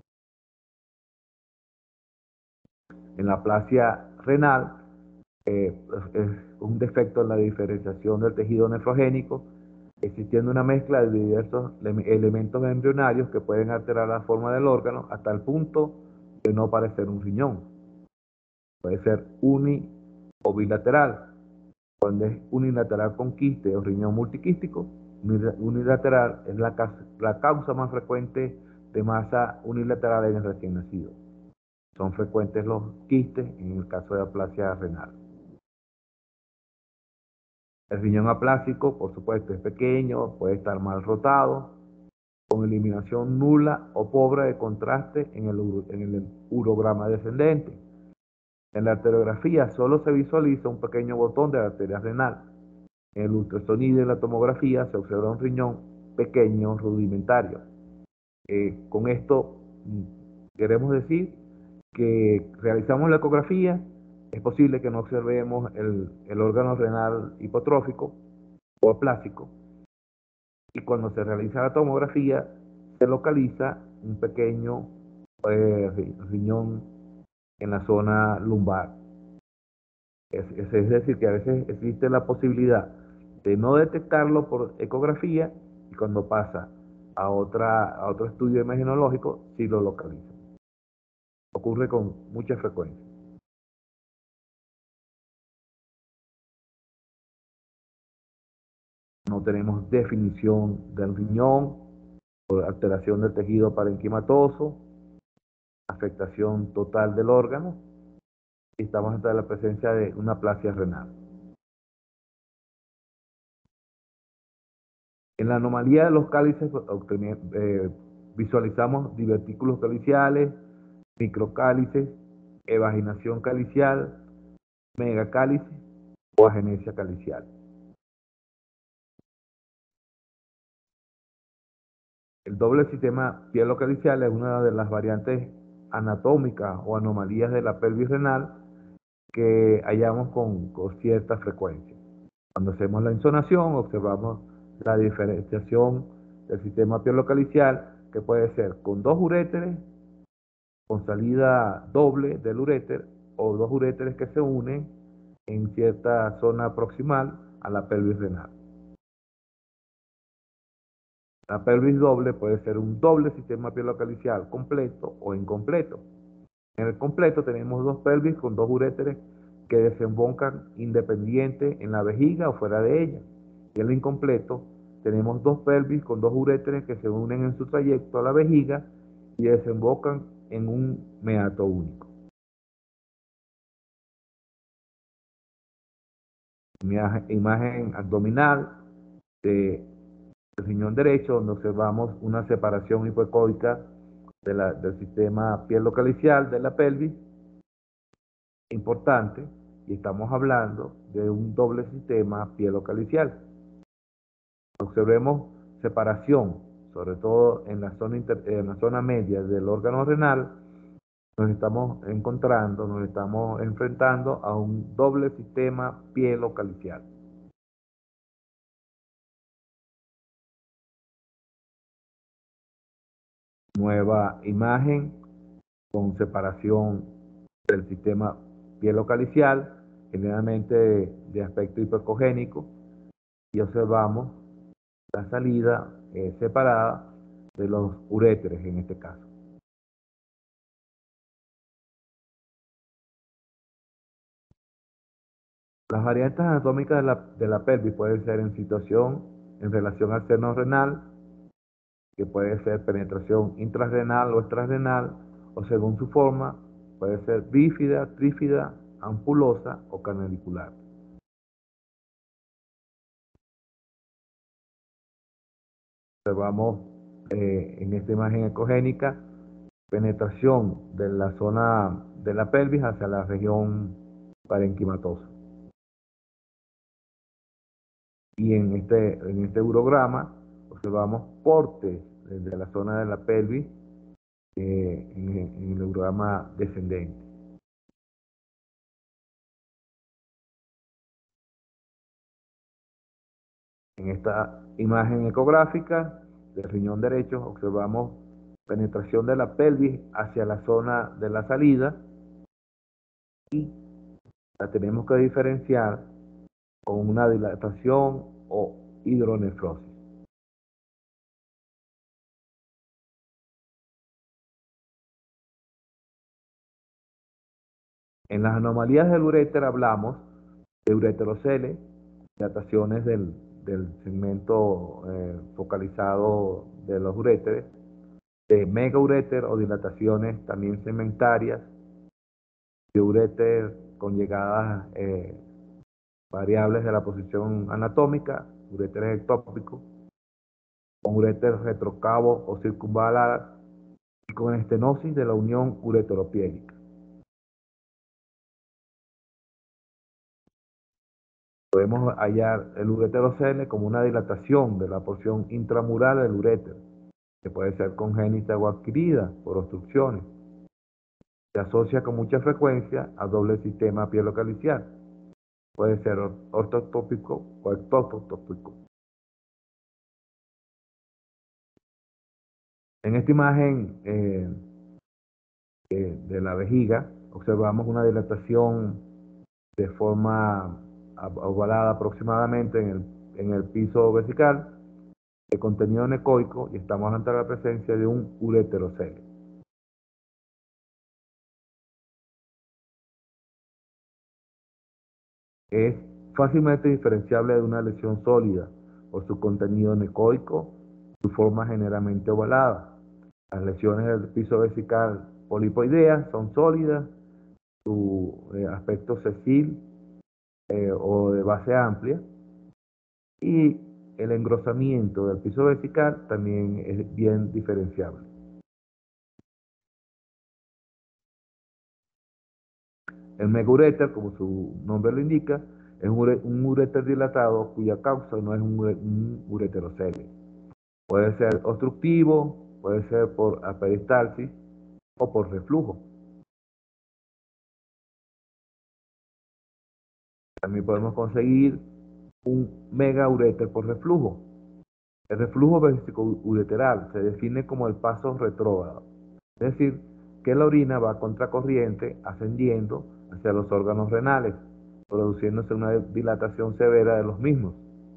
En la aplasia renal eh, es un defecto en la diferenciación del tejido nefrogénico, existiendo una mezcla de diversos elementos embrionarios que pueden alterar la forma del órgano hasta el punto de no parecer un riñón. Puede ser uni o bilateral. Cuando es unilateral con quiste o riñón multiquístico, unilateral es la, la causa más frecuente de masa unilateral en el recién nacido. Son frecuentes los quistes en el caso de aplasia renal. El riñón aplásico, por supuesto, es pequeño, puede estar mal rotado, con eliminación nula o pobre de contraste en el, en el urograma descendente. En la arteriografía solo se visualiza un pequeño botón de la arteria renal. En el ultrasonido y la tomografía se observa un riñón pequeño, rudimentario. Eh, con esto queremos decir que realizamos la ecografía, es posible que no observemos el, el órgano renal hipotrófico o aplásico, y cuando se realiza la tomografía se localiza un pequeño eh, riñón en la zona lumbar. Es, es, es decir, que a veces existe la posibilidad de no detectarlo por ecografía y cuando pasa a, otra, a otro estudio imagenológico sí lo localiza. Ocurre con mucha frecuencia. No tenemos definición del riñón por alteración del tejido parenquimatoso, afectación total del órgano, y estamos ante la presencia de una aplasia renal. En la anomalía de los cálices obteni- eh, visualizamos divertículos caliciales, microcálices, evaginación calicial, megacálices o agenesia calicial. El doble sistema pielocalicial es una de las variantes anatómicas o anomalías de la pelvis renal que hallamos con, con cierta frecuencia. Cuando hacemos la insonación, observamos la diferenciación del sistema pielocalicial, que puede ser con dos uréteres, con salida doble del uréter, o dos uréteres que se unen en cierta zona proximal a la pelvis renal. La pelvis doble puede ser un doble sistema pielocalicial completo o incompleto. En el completo tenemos dos pelvis con dos uréteres que desembocan independiente en la vejiga o fuera de ella. Y en el incompleto tenemos dos pelvis con dos uréteres que se unen en su trayecto a la vejiga y desembocan en un meato único. Imagen, imagen abdominal de, del riñón derecho, donde observamos una separación hipoecoica de la, del sistema pielocalicial de la pelvis importante, y estamos hablando de un doble sistema pielocalicial. Observemos separación, sobre todo en la zona, inter, en la zona media del órgano renal. Nos estamos encontrando, nos estamos enfrentando a un doble sistema pielocalicial. Nueva imagen con separación del sistema pielocalicial, generalmente de, de aspecto hipercogénico, y observamos la salida eh, separada de los uréteres en este caso. Las variantes anatómicas de la, de la pelvis pueden ser en situación en relación al seno renal, que puede ser penetración intrarrenal o extrarrenal, o según su forma, puede ser bífida, trífida, ampulosa o canalicular. Observamos eh, en esta imagen ecogénica penetración de la zona de la pelvis hacia la región parenquimatosa. Y en este, en este urograma observamos cortes desde la zona de la pelvis eh, en, en el urograma descendente. En esta imagen ecográfica del riñón derecho observamos penetración de la pelvis hacia la zona de la salida, y la tenemos que diferenciar con una dilatación o hidronefrosis. En las anomalías del uréter hablamos de ureterocele, dilataciones del, del segmento eh, focalizado de los uréteres, de megauréter o dilataciones también segmentarias, de uréter con llegadas eh, variables de la posición anatómica, uréteres ectópicos, con uréter retrocavo o circunvalar, y con estenosis de la unión ureteropiélica. Podemos hallar el ureterocele como una dilatación de la porción intramural del uréter, que puede ser congénita o adquirida por obstrucciones. Se asocia con mucha frecuencia a doble sistema pielocalicial. Puede ser ortotópico o ectotópico. En esta imagen eh, eh, de la vejiga observamos una dilatación de forma ovalada aproximadamente en el, en el piso vesical de contenido necoico, y estamos ante la presencia de un ureterocele. Es fácilmente diferenciable de una lesión sólida por su contenido necoico, su forma generalmente ovalada. Las lesiones del piso vesical polipoideas son sólidas, su eh, aspecto sesil eh, o de base amplia, y el engrosamiento del piso vesical también es bien diferenciable. El megauréter, como su nombre lo indica, es un, ure- un uréter dilatado cuya causa no es un, ure- un ureterocele. Puede ser obstructivo, puede ser por aperistalsis o por reflujo. También podemos conseguir un megauréter por reflujo. El reflujo vesicoureteral se define como el paso retrógrado, es decir, que la orina va a contracorriente ascendiendo hacia los órganos renales, produciéndose una dilatación severa de los mismos.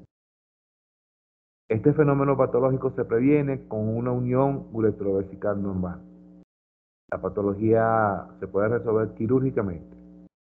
Este fenómeno patológico se previene con una unión uretrovesical normal. La patología se puede resolver quirúrgicamente.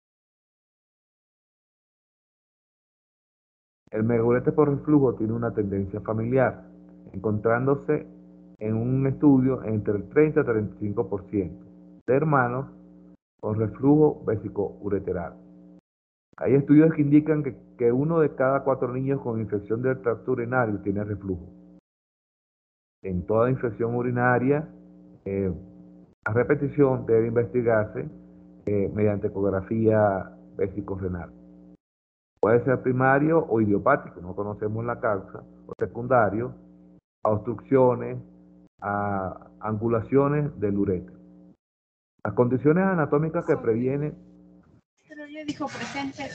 El megaureter por reflujo tiene una tendencia familiar, encontrándose en un estudio entre el treinta y treinta y cinco por ciento de hermanos con reflujo vesicoureteral. Hay estudios que indican que, que uno de cada cuatro niños con infección del tracto urinario tiene reflujo. En toda infección urinaria, eh, a repetición debe investigarse eh, mediante ecografía vesicorrenal. Puede ser primario o idiopático, no conocemos la causa, o secundario, a obstrucciones, a angulaciones del uréter. Las condiciones anatómicas que previenen Pero ya dijo presente.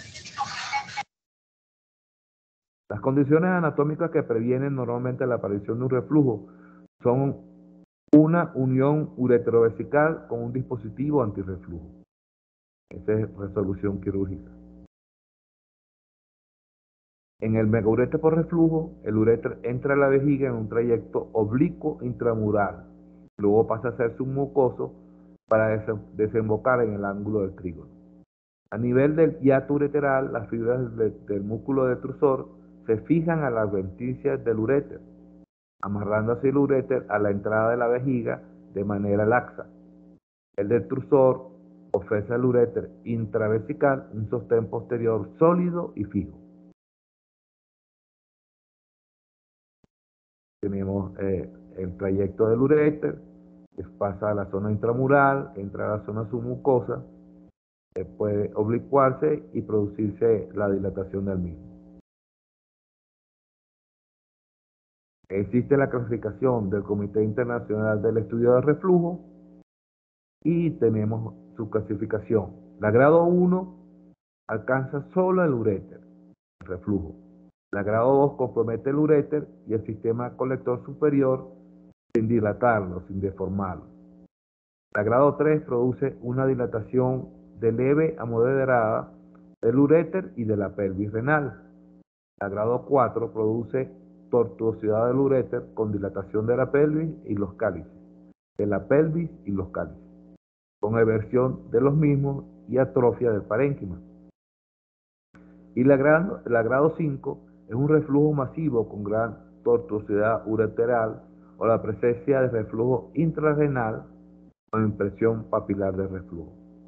Las condiciones anatómicas que previenen normalmente la aparición de un reflujo son una unión uretrovesical con un dispositivo antirreflujo. Esa es resolución quirúrgica. En el megaureter por reflujo, el uréter entra a la vejiga en un trayecto oblicuo intramural. Luego pasa a ser submucoso para desembocar en el ángulo del trígono. A nivel del hiato ureteral, las fibras de, del músculo detrusor se fijan a las adventicias del uréter, amarrando así el uréter a la entrada de la vejiga de manera laxa. El detrusor ofrece al uréter intravesical un sostén posterior sólido y fijo. Tenemos eh, el trayecto del uréter, que pasa a la zona intramural, entra a la zona submucosa, eh, puede oblicuarse y producirse la dilatación del mismo. Existe la clasificación del Comité Internacional del Estudio del Reflujo y tenemos su clasificación. La grado uno alcanza solo el uréter, el reflujo. La grado dos compromete el uréter y el sistema colector superior sin dilatarlo, sin deformarlo. La grado tres produce una dilatación de leve a moderada del uréter y de la pelvis renal. La grado cuatro produce tortuosidad del uréter con dilatación de la pelvis y los cálices, de la pelvis y los cálices, con eversión de los mismos y atrofia del parénquima. Y la, gran, la grado cinco es un reflujo masivo con gran tortuosidad ureteral o la presencia de reflujo intrarrenal o impresión papilar de reflujo.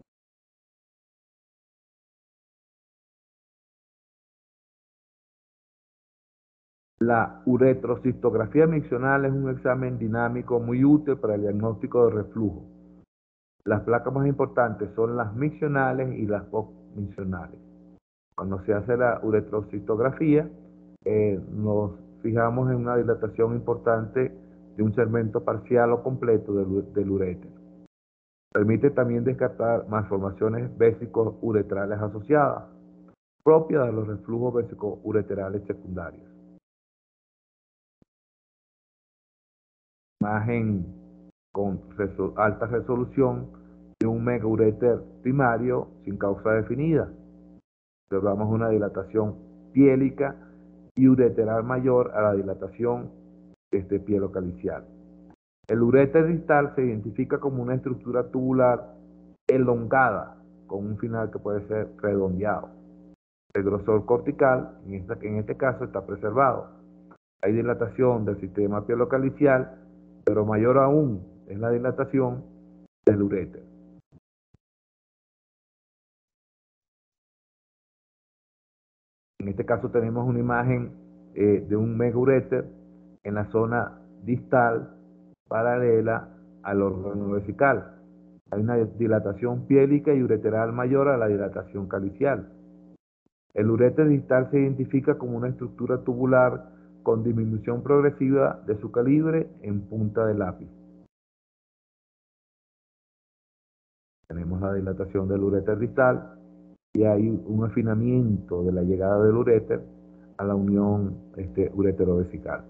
La uretrocistografía miccional es un examen dinámico muy útil para el diagnóstico de reflujo. Las placas más importantes son las miccionales y las postmiccionales. Cuando se hace la uretrocistografía, eh, nos fijamos en una dilatación importante de un segmento parcial o completo del, del uréter. Permite también descartar malformaciones vésico-uretrales asociadas, propias de los reflujos vésico-ureterales secundarios. Imagen con resol alta resolución de un megauréter primario sin causa definida. Observamos una dilatación piélica y ureteral mayor a la dilatación de este pielo calicial. El uréter distal se identifica como una estructura tubular elongada, con un final que puede ser redondeado. El grosor cortical, en, esta, en este caso, está preservado. Hay dilatación del sistema pielocalicial, pero mayor aún es la dilatación del uréter. En este caso tenemos una imagen eh, de un megauréter en la zona distal paralela al órgano vesical. Hay una dilatación piélica y ureteral mayor a la dilatación calicial. El uréter distal se identifica como una estructura tubular con disminución progresiva de su calibre en punta de lápiz. Tenemos la dilatación del uréter distal y hay un afinamiento de la llegada del uréter a la unión este, ureterovesical.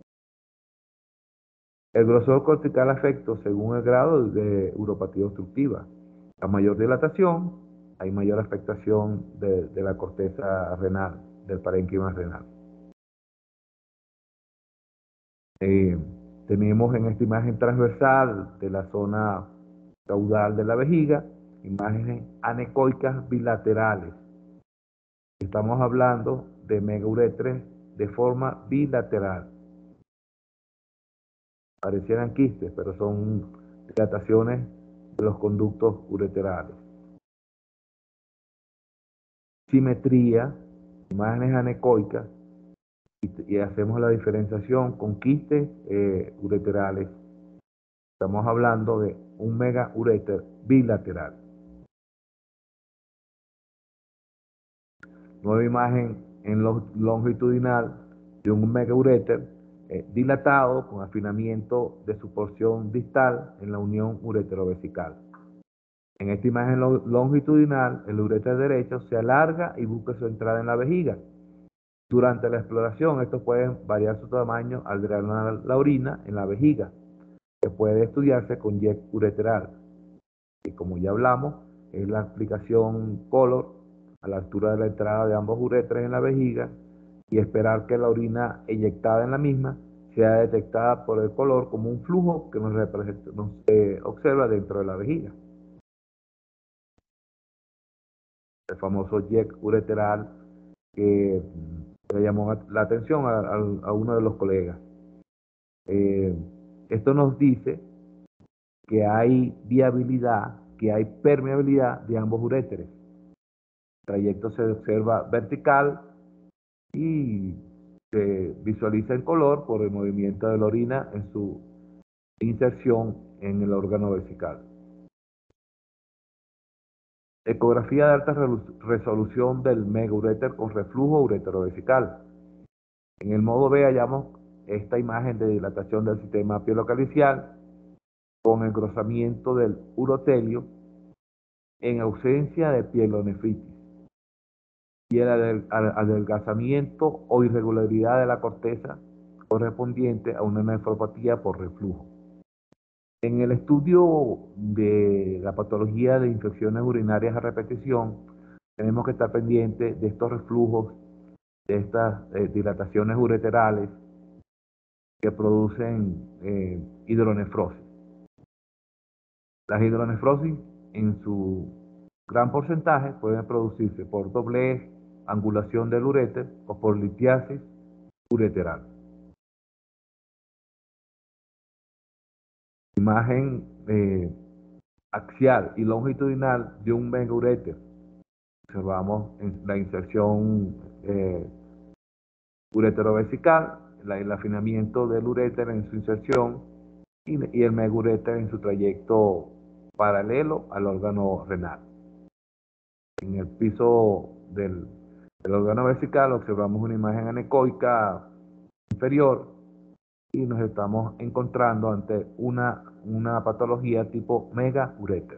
El grosor cortical afecta según el grado de uropatía obstructiva. A mayor dilatación, hay mayor afectación de, de la corteza renal, del parénquima renal. Eh, tenemos en esta imagen transversal de la zona caudal de la vejiga, imágenes anecoicas bilaterales. Estamos hablando de megauretres de forma bilateral. Parecieran quistes, pero son dilataciones de los conductos ureterales. Simetría, imágenes anecoicas, y, y hacemos la diferenciación con quistes eh, ureterales. Estamos hablando de un megauréter bilateral. Nueva imagen en longitudinal de un megauréter eh, dilatado con afinamiento de su porción distal en la unión ureterovesical. En esta imagen longitudinal, el uréter derecho se alarga y busca su entrada en la vejiga. Durante la exploración, estos pueden variar su tamaño al drenar la orina en la vejiga, que puede estudiarse con jet ureteral. Y como ya hablamos, es la aplicación color a la altura de la entrada de ambos uretres en la vejiga y esperar que la orina eyectada en la misma sea detectada por el color como un flujo que nos, nos eh, observa dentro de la vejiga. El famoso jet ureteral que le llamó la atención a, a, a uno de los colegas. Eh, esto nos dice que hay viabilidad, que hay permeabilidad de ambos uréteres. El trayecto se observa vertical y se visualiza el color por el movimiento de la orina en su inserción en el órgano vesical. Ecografía de alta resolución del megauréter con reflujo ureterovesical. En el modo B hallamos esta imagen de dilatación del sistema pielocalicial con engrosamiento del urotelio en ausencia de pielonefritis y el adelgazamiento o irregularidad de la corteza correspondiente a una nefropatía por reflujo. En el estudio de la patología de infecciones urinarias a repetición, tenemos que estar pendientes de estos reflujos, de estas eh, dilataciones ureterales que producen eh, hidronefrosis. Las hidronefrosis, en su gran porcentaje, pueden producirse por doblez, angulación del uréter o por litiasis ureteral. Imagen eh, axial y longitudinal de un megauréter. Observamos en la inserción eh, ureterovesical, la, el afinamiento del uréter en su inserción y, y el megauréter en su trayecto paralelo al órgano renal. En el piso del, del órgano vesical observamos una imagen anecoica inferior y nos estamos encontrando ante una, una patología tipo megauréter.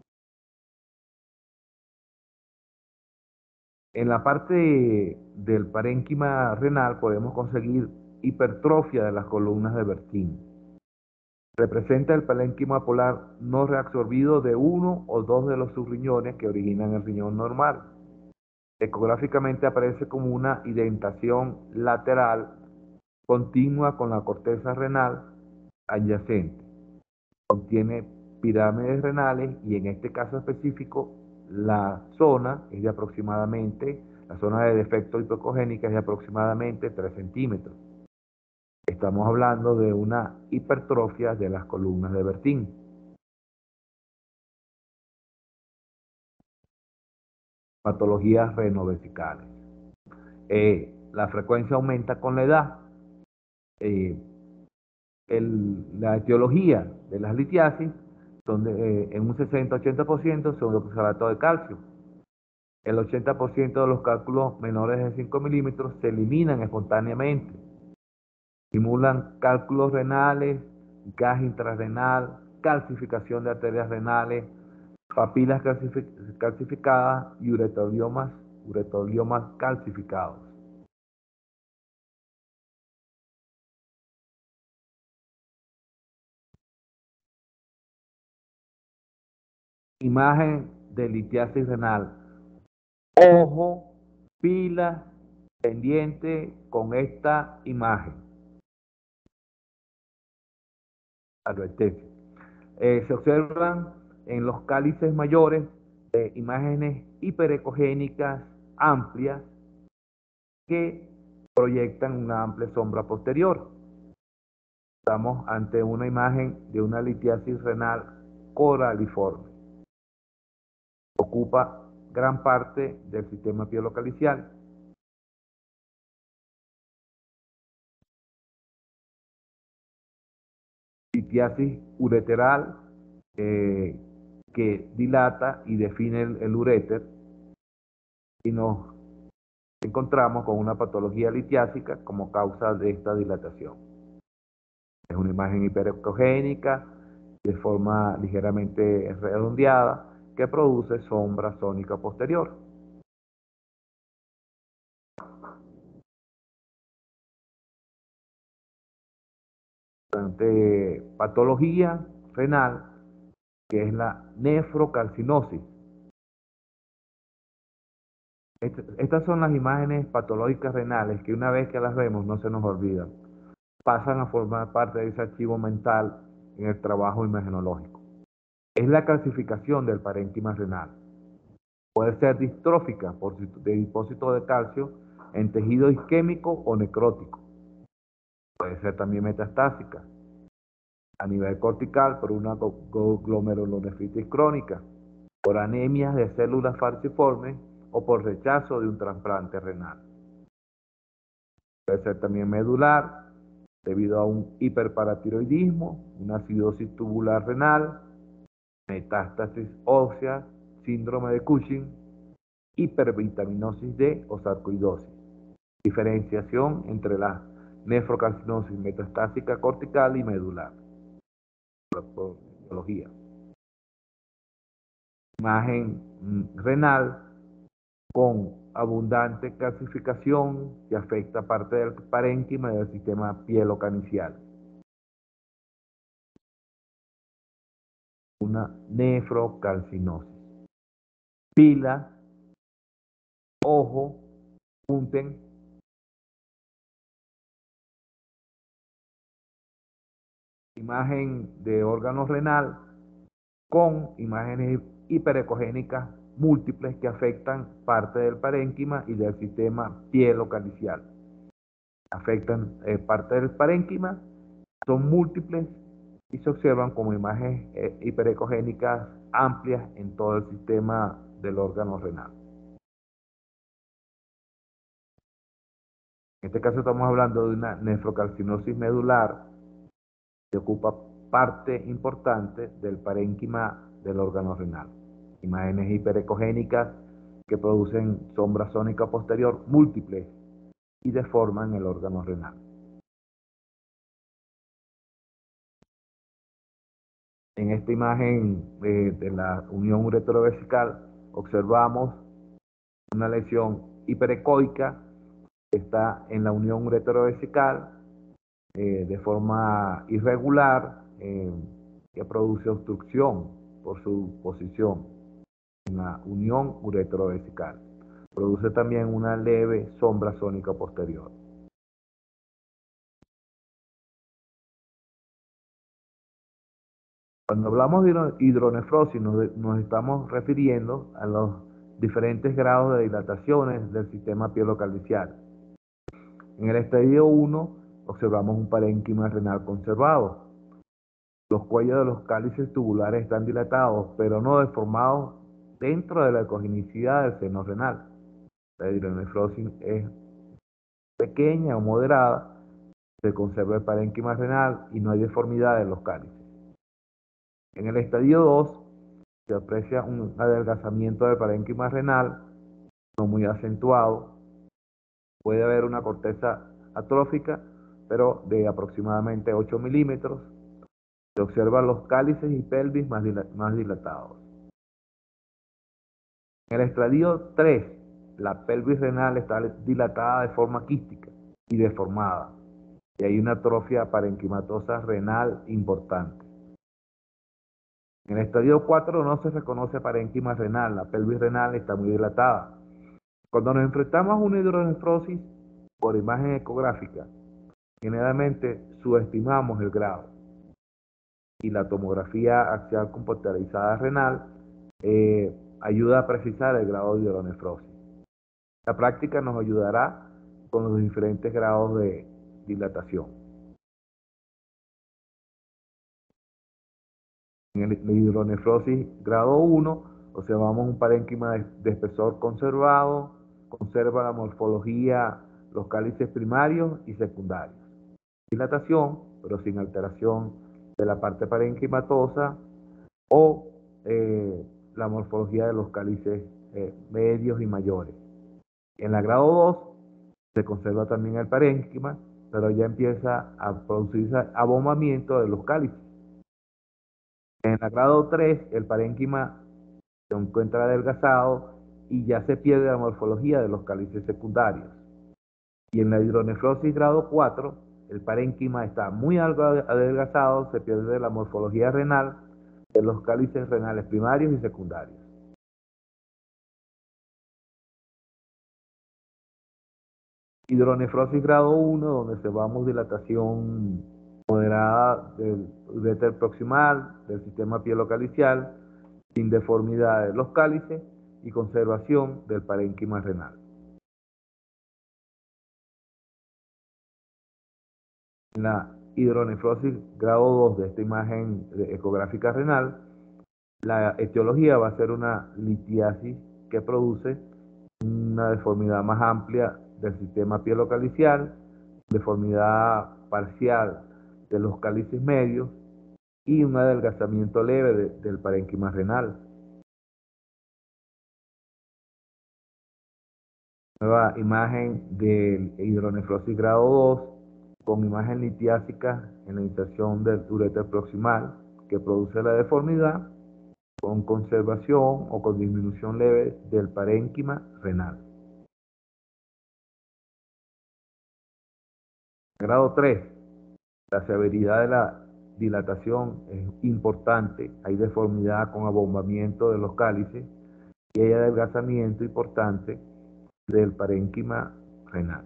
En la parte del parénquima renal podemos conseguir hipertrofia de las columnas de Bertin. Representa el parénquima polar no reabsorbido de uno o dos de los subriñones que originan el riñón normal. Ecográficamente aparece como una indentación lateral continua con la corteza renal adyacente. Contiene pirámides renales y en este caso específico la zona es de aproximadamente, la zona de defecto hipocogénica es de aproximadamente tres centímetros. Estamos hablando de una hipertrofia de las columnas de Bertin. Patologías renovesicales. Eh, la frecuencia aumenta con la edad. Eh, el- la etiología de las litiasis son de, eh, en un sesenta a ochenta por ciento son de oxalato de calcio. El ochenta por ciento de los cálculos menores de cinco milímetros se eliminan espontáneamente. Simulan cálculos renales, gas intrarrenal, calcificación de arterias renales, papilas calcifi- calcificadas y ureteriomas, ureteriomas calcificados. Imagen de litiasis renal. Ojo, pila, pendiente con esta imagen. Advertencia. Eh, se observan en los cálices mayores eh, imágenes hiperecogénicas amplias que proyectan una amplia sombra posterior. Estamos ante una imagen de una litiasis renal coraliforme. Ocupa gran parte del sistema pielocalicial. Litiasis ureteral eh, que dilata y define el, el uréter, y nos encontramos con una patología litiásica como causa de esta dilatación. Es una imagen hiperecogénica de forma ligeramente redondeada que produce sombra sónica posterior. Ante patología renal, que es la nefrocalcinosis. Est- Estas son las imágenes patológicas renales que una vez que las vemos no se nos olvidan. Pasan a formar parte de ese archivo mental en el trabajo imagenológico. Es la calcificación del parénquima renal. Puede ser distrófica por depósito de calcio en tejido isquémico o necrótico. Puede ser también metastásica a nivel cortical por una glomerulonefritis crónica, por anemias de células falciformes o por rechazo de un trasplante renal. Puede ser también medular debido a un hiperparatiroidismo, una acidosis tubular renal, metástasis ósea, síndrome de Cushing, hipervitaminosis D o sarcoidosis. Diferenciación entre la nefrocarcinosis metastásica cortical y medular. Por etiología. Imagen mm, renal con abundante calcificación que afecta parte del parénquima y del sistema pielo-canicial. Una nefrocalcinosis. Pila, ojo, punten. Imagen de órgano renal con imágenes hiperecogénicas múltiples que afectan parte del parénquima y del sistema pielo-calicial. Afectan eh, parte del parénquima, son múltiples y se observan como imágenes eh, hiperecogénicas amplias en todo el sistema del órgano renal. En este caso estamos hablando de una nefrocarcinosis medular que ocupa parte importante del parénquima del órgano renal. Imágenes hiperecogénicas que producen sombra sónica posterior múltiples y deforman el órgano renal. En esta imagen eh, de la unión uretrovesical observamos una lesión hiperecoica que está en la unión uretrovesical eh, de forma irregular, eh, que produce obstrucción por su posición en la unión uretrovesical. Produce también una leve sombra sónica posterior. Cuando hablamos de hidro- hidronefrosis nos, de- nos estamos refiriendo a los diferentes grados de dilataciones del sistema pielocalicial. En el estadio uno observamos un parénquima renal conservado. Los cuellos de los cálices tubulares están dilatados, pero no deformados dentro de la ecogenicidad del seno renal. La hidronefrosis es pequeña o moderada, se conserva el parénquima renal y no hay deformidad en los cálices. En el estadio dos se aprecia un adelgazamiento del parénquima renal, no muy acentuado. Puede haber una corteza atrófica, pero de aproximadamente ocho milímetros. Se observan los cálices y pelvis más, dila más dilatados. En el estadio tres, la pelvis renal está dilatada de forma quística y deformada, y hay una atrofia parenquimatosa renal importante. En el estadio cuatro no se reconoce parénquima renal, la pelvis renal está muy dilatada. Cuando nos enfrentamos a una hidronefrosis por imagen ecográfica, generalmente subestimamos el grado, y la tomografía axial computarizada renal eh, ayuda a precisar el grado de hidronefrosis. La práctica nos ayudará con los diferentes grados de dilatación. En el hidronefrosis grado uno, observamos un parénquima de, de espesor conservado, conserva la morfología, los cálices primarios y secundarios. Dilatación, pero sin alteración de la parte parenquimatosa o eh, la morfología de los cálices eh, medios y mayores. En la grado dos se conserva también el parénquima, pero ya empieza a producirse abombamiento de los cálices. En la grado tres el parénquima se encuentra adelgazado y ya se pierde la morfología de los cálices secundarios. Y en la hidronefrosis grado cuatro, el parénquima está muy algo adelgazado, se pierde la morfología renal de los cálices renales primarios y secundarios. Hidronefrosis grado uno, donde observamos dilatación moderada del uréter proximal, del sistema pielocalicial, sin deformidad de los cálices y conservación del parénquima renal. En la hidronefrosis grado dos de esta imagen ecográfica renal, la etiología va a ser una litiasis que produce una deformidad más amplia del sistema pielocalicial, deformidad parcial de los cálices medios y un adelgazamiento leve de, del parénquima renal. Nueva imagen de hidronefrosis grado dos con imagen litiásica en la inserción del uréter proximal que produce la deformidad con conservación o con disminución leve del parénquima renal. Grado tres, la severidad de la dilatación es importante, hay deformidad con abombamiento de los cálices y hay adelgazamiento importante del parénquima renal.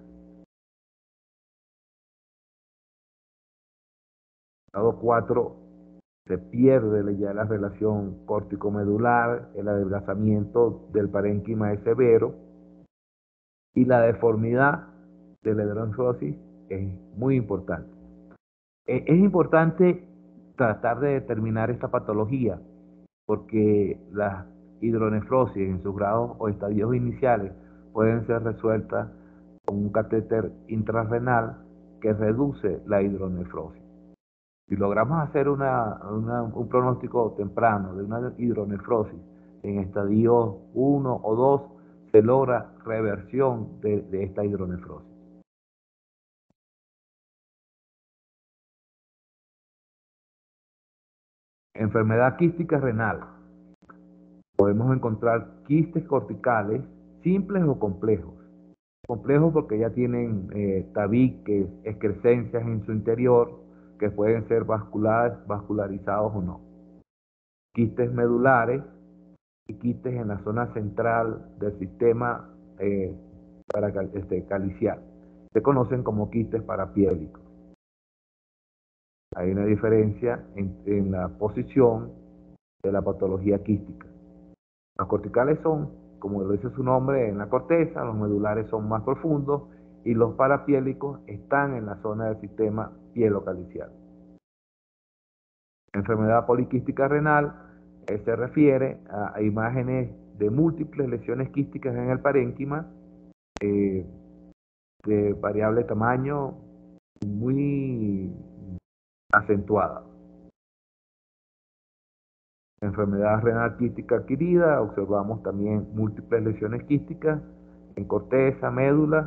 Grado cuatro, se pierde ya la relación córtico-medular, el adelgazamiento del parénquima es severo y la deformidad de la hidronefrosis es muy importante. Es importante tratar de determinar esta patología porque las hidronefrosis en sus grados o estadios iniciales pueden ser resueltas con un catéter intrarrenal que reduce la hidronefrosis. Si logramos hacer una, una, un pronóstico temprano de una hidronefrosis en estadio uno o dos, se logra reversión de, de esta hidronefrosis. Enfermedad quística renal. Podemos encontrar quistes corticales simples o complejos. Complejos porque ya tienen eh, tabiques, excrescencias en su interior que pueden ser vasculares, vascularizados o no. Quistes medulares y quistes en la zona central del sistema eh, para, este, calicial. Se conocen como quistes parapiélicos. Hay una diferencia en, en la posición de la patología quística. Los corticales son, como lo dice su nombre, en la corteza, los medulares son más profundos y los parapiélicos están en la zona del sistema pielocalicial. Enfermedad poliquística renal eh, se refiere a, a imágenes de múltiples lesiones quísticas en el parénquima, eh, de variable tamaño muy acentuada. Enfermedad renal quística adquirida, observamos también múltiples lesiones quísticas en corteza, médula.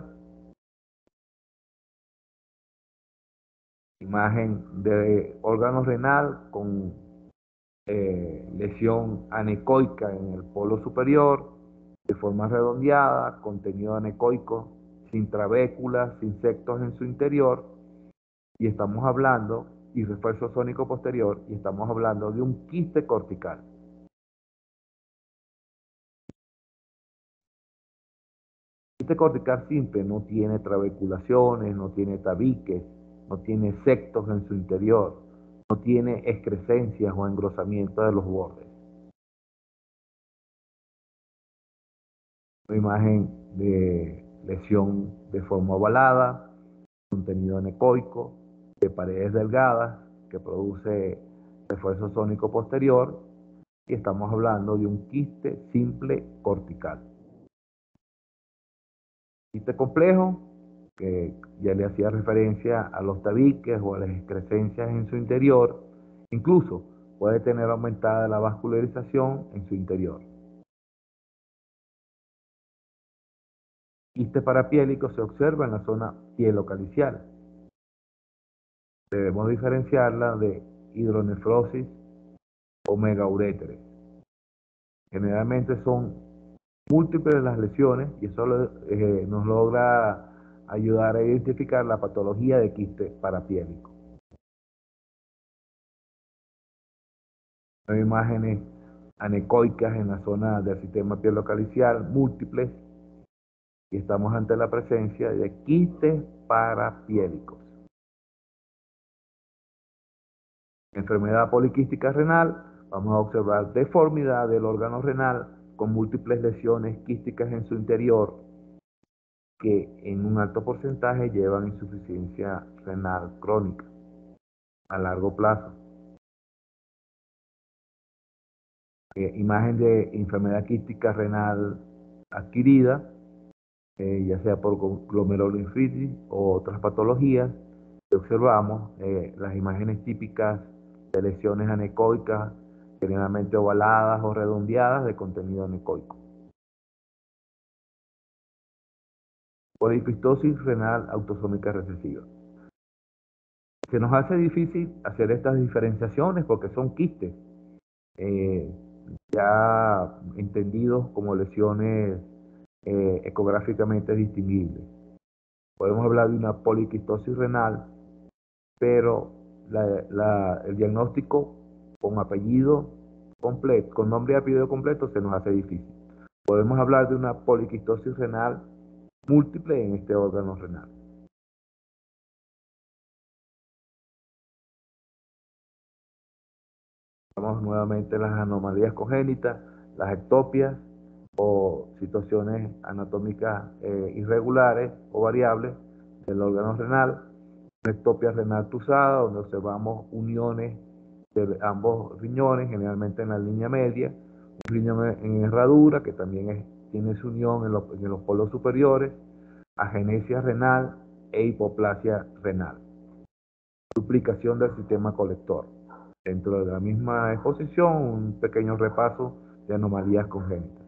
Imagen de órgano renal con eh, lesión anecoica en el polo superior, de forma redondeada, contenido anecoico, sin trabéculas, sin septos en su interior, y estamos hablando, y refuerzo sónico posterior, y estamos hablando de un quiste cortical. El quiste cortical simple no tiene trabeculaciones, no tiene tabiques, no tiene septos en su interior, no tiene excrescencias o engrosamiento de los bordes. Una imagen de lesión de forma ovalada, contenido anecoico, de paredes delgadas, que produce refuerzo sónico posterior, y estamos hablando de un quiste simple cortical. Quiste complejo, que ya le hacía referencia a los tabiques o a las excrescencias en su interior, incluso puede tener aumentada la vascularización en su interior. Quiste parapiélico se observa en la zona pielocalicial. Debemos diferenciarla de hidronefrosis o megauréteres. Generalmente son múltiples las lesiones y eso eh, nos logra ayudar a identificar la patología de quiste parapiélico. Hay imágenes anecoicas en la zona del sistema pielocalicial múltiples y estamos ante la presencia de quistes parapiélicos. Enfermedad poliquística renal, vamos a observar deformidad del órgano renal con múltiples lesiones quísticas en su interior que en un alto porcentaje llevan insuficiencia renal crónica a largo plazo. Eh, imagen de enfermedad quística renal adquirida, eh, ya sea por glomerulonefritis o otras patologías, observamos eh, las imágenes típicas de lesiones anecoicas, generalmente ovaladas o redondeadas de contenido anecoico. Poliquistosis renal autosómica recesiva. Se nos hace difícil hacer estas diferenciaciones porque son quistes eh, ya entendidos como lesiones eh, ecográficamente distinguibles. Podemos hablar de una poliquistosis renal, pero la, la, el diagnóstico con apellido completo, con nombre y apellido completo se nos hace difícil. Podemos hablar de una poliquistosis renal múltiple en este órgano renal. Vamos nuevamente las anomalías congénitas, las ectopias o situaciones anatómicas eh, irregulares o variables del órgano renal. Una ectopia renal cruzada, donde observamos uniones de ambos riñones, generalmente en la línea media, un riñón en herradura, que también es, tiene su unión en los, en los polos superiores, agenesia renal e hipoplasia renal. Duplicación del sistema colector. Dentro de la misma exposición, un pequeño repaso de anomalías congénitas.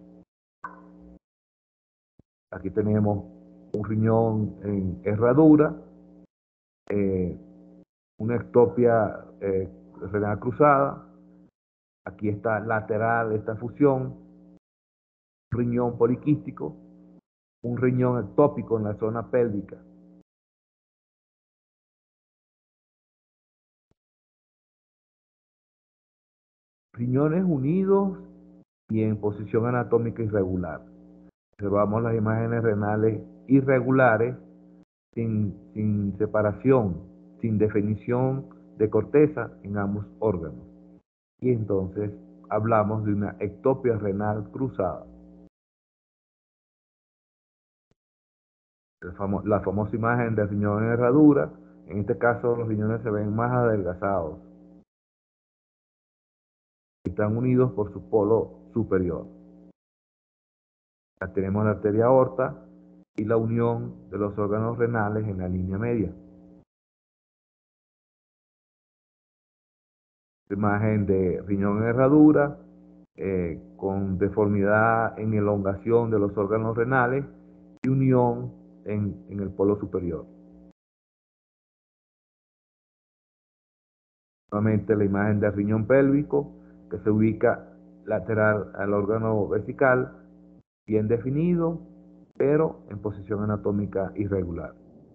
Aquí tenemos un riñón en herradura, eh, una ectopia eh, renal cruzada. Aquí está lateral esta fusión, riñón poliquístico, un riñón ectópico en la zona pélvica. Riñones unidos y en posición anatómica irregular. Observamos las imágenes renales irregulares, sin, sin separación, sin definición de corteza en ambos órganos. Y entonces hablamos de una ectopia renal cruzada. El famo la famosa imagen del riñón en herradura, en este caso los riñones se ven más adelgazados. Están unidos por su polo superior. Ya tenemos la arteria aorta y la unión de los órganos renales en la línea media. Imagen de riñón en herradura, eh, con deformidad en elongación de los órganos renales y unión en, en el polo superior. Nuevamente la imagen del riñón pélvico, que se ubica lateral al órgano vesical, bien definido, pero en posición anatómica irregular.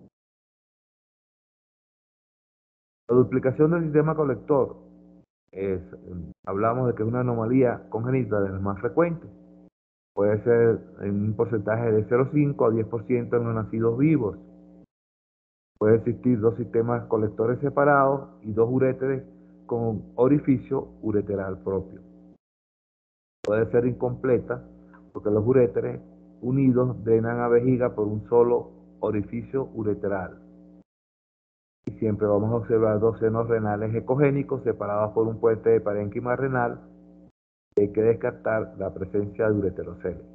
La duplicación del sistema colector es, hablamos de que es una anomalía congénita de las más frecuentes. Puede ser en un porcentaje de cero coma cinco a diez por ciento en los nacidos vivos. Puede existir dos sistemas colectores separados y dos uréteres con orificio ureteral propio. Puede ser incompleta porque los uréteres unidos drenan a vejiga por un solo orificio ureteral. Y siempre vamos a observar dos senos renales ecogénicos separados por un puente de parénquima renal. Hay que descartar la presencia de ureteroceles.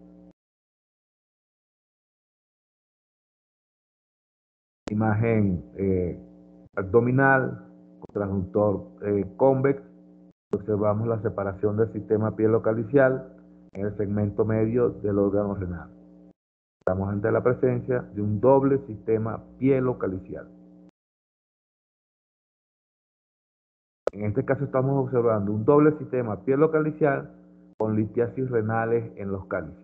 Imagen eh, abdominal, transductor eh, convex. Observamos la separación del sistema pielocalicial en el segmento medio del órgano renal. Estamos ante la presencia de un doble sistema pielocalicial. En este caso estamos observando un doble sistema pielocalicial con litiasis renales en los cálices.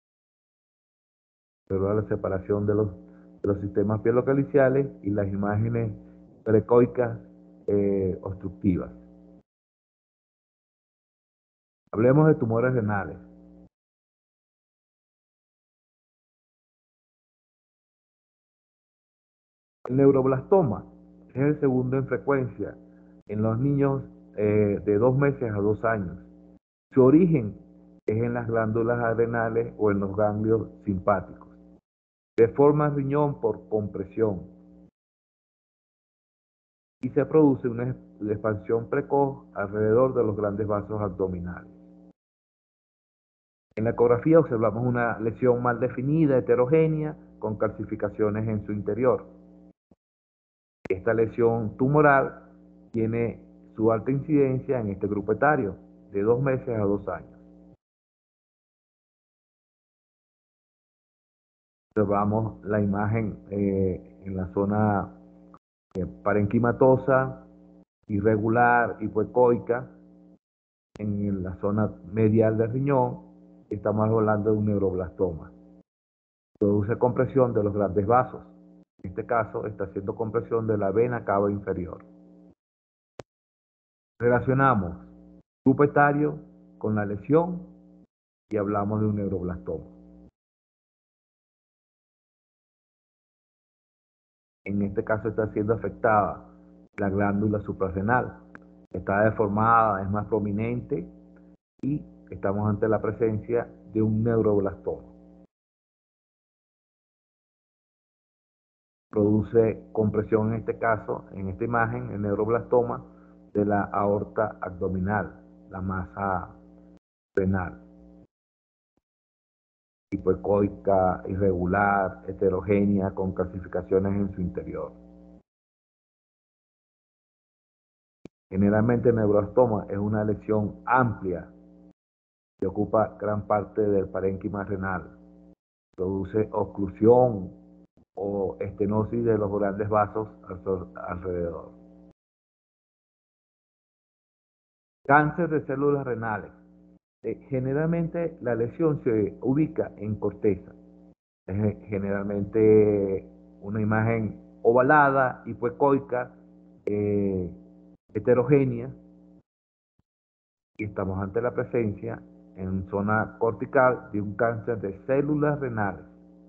Observa la separación de los, de los sistemas pielocaliciales y las imágenes precoicas eh, obstructivas. Hablemos de tumores renales. El neuroblastoma es el segundo en frecuencia en los niños eh, de dos meses a dos años. Su origen es en las glándulas adrenales o en los ganglios simpáticos. Deforma el riñón por compresión y se produce una expansión precoz alrededor de los grandes vasos abdominales. En la ecografía observamos una lesión mal definida, heterogénea, con calcificaciones en su interior. Esta lesión tumoral tiene su alta incidencia en este grupo etario, de dos meses a dos años. Observamos la imagen eh, en la zona eh, parenquimatosa, irregular, hipoecoica, en la zona medial del riñón. Estamos hablando de un neuroblastoma. Produce compresión de los grandes vasos. En este caso está haciendo compresión de la vena cava inferior. Relacionamos grupo etario con la lesión y hablamos de un neuroblastoma. En este caso está siendo afectada la glándula suprarrenal. Está deformada, es más prominente y estamos ante la presencia de un neuroblastoma. Produce compresión en este caso, en esta imagen, el neuroblastoma de la aorta abdominal, la masa renal. Hipoecoica, irregular, heterogénea, con calcificaciones en su interior. Generalmente el neuroblastoma es una lesión amplia que ocupa gran parte del parénquima renal. Produce oclusión o estenosis de los grandes vasos alrededor. Cáncer de células renales. Eh, generalmente la lesión se ubica en corteza. Es generalmente una imagen ovalada, hipoecoica, eh, heterogénea, y estamos ante la presencia en zona cortical de un cáncer de células renales.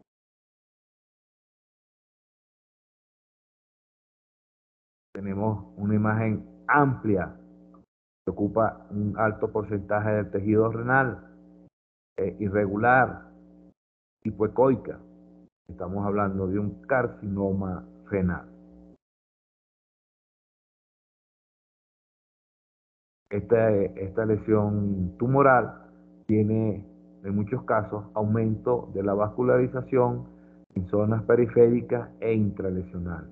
Tenemos una imagen amplia que ocupa un alto porcentaje del tejido renal, eh, irregular, hipoecoica. Estamos hablando de un carcinoma renal. Esta, esta lesión tumoral tiene en muchos casos aumento de la vascularización en zonas periféricas e intralesionales.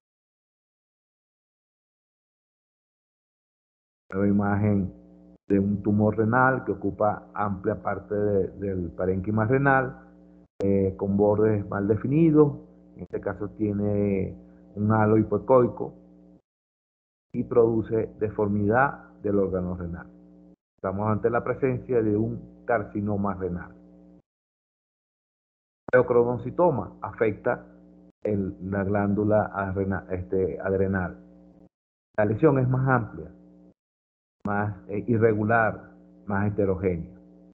Nueva imagen de un tumor renal que ocupa amplia parte de- del parénquima renal, eh, con bordes mal definidos. En este caso tiene un halo hipoecoico y produce deformidad del órgano renal. Estamos ante la presencia de un carcinoma renal. El feocromocitoma afecta el- la glándula adrena- este, adrenal. La lesión es más amplia, más eh, irregular, más heterogénea.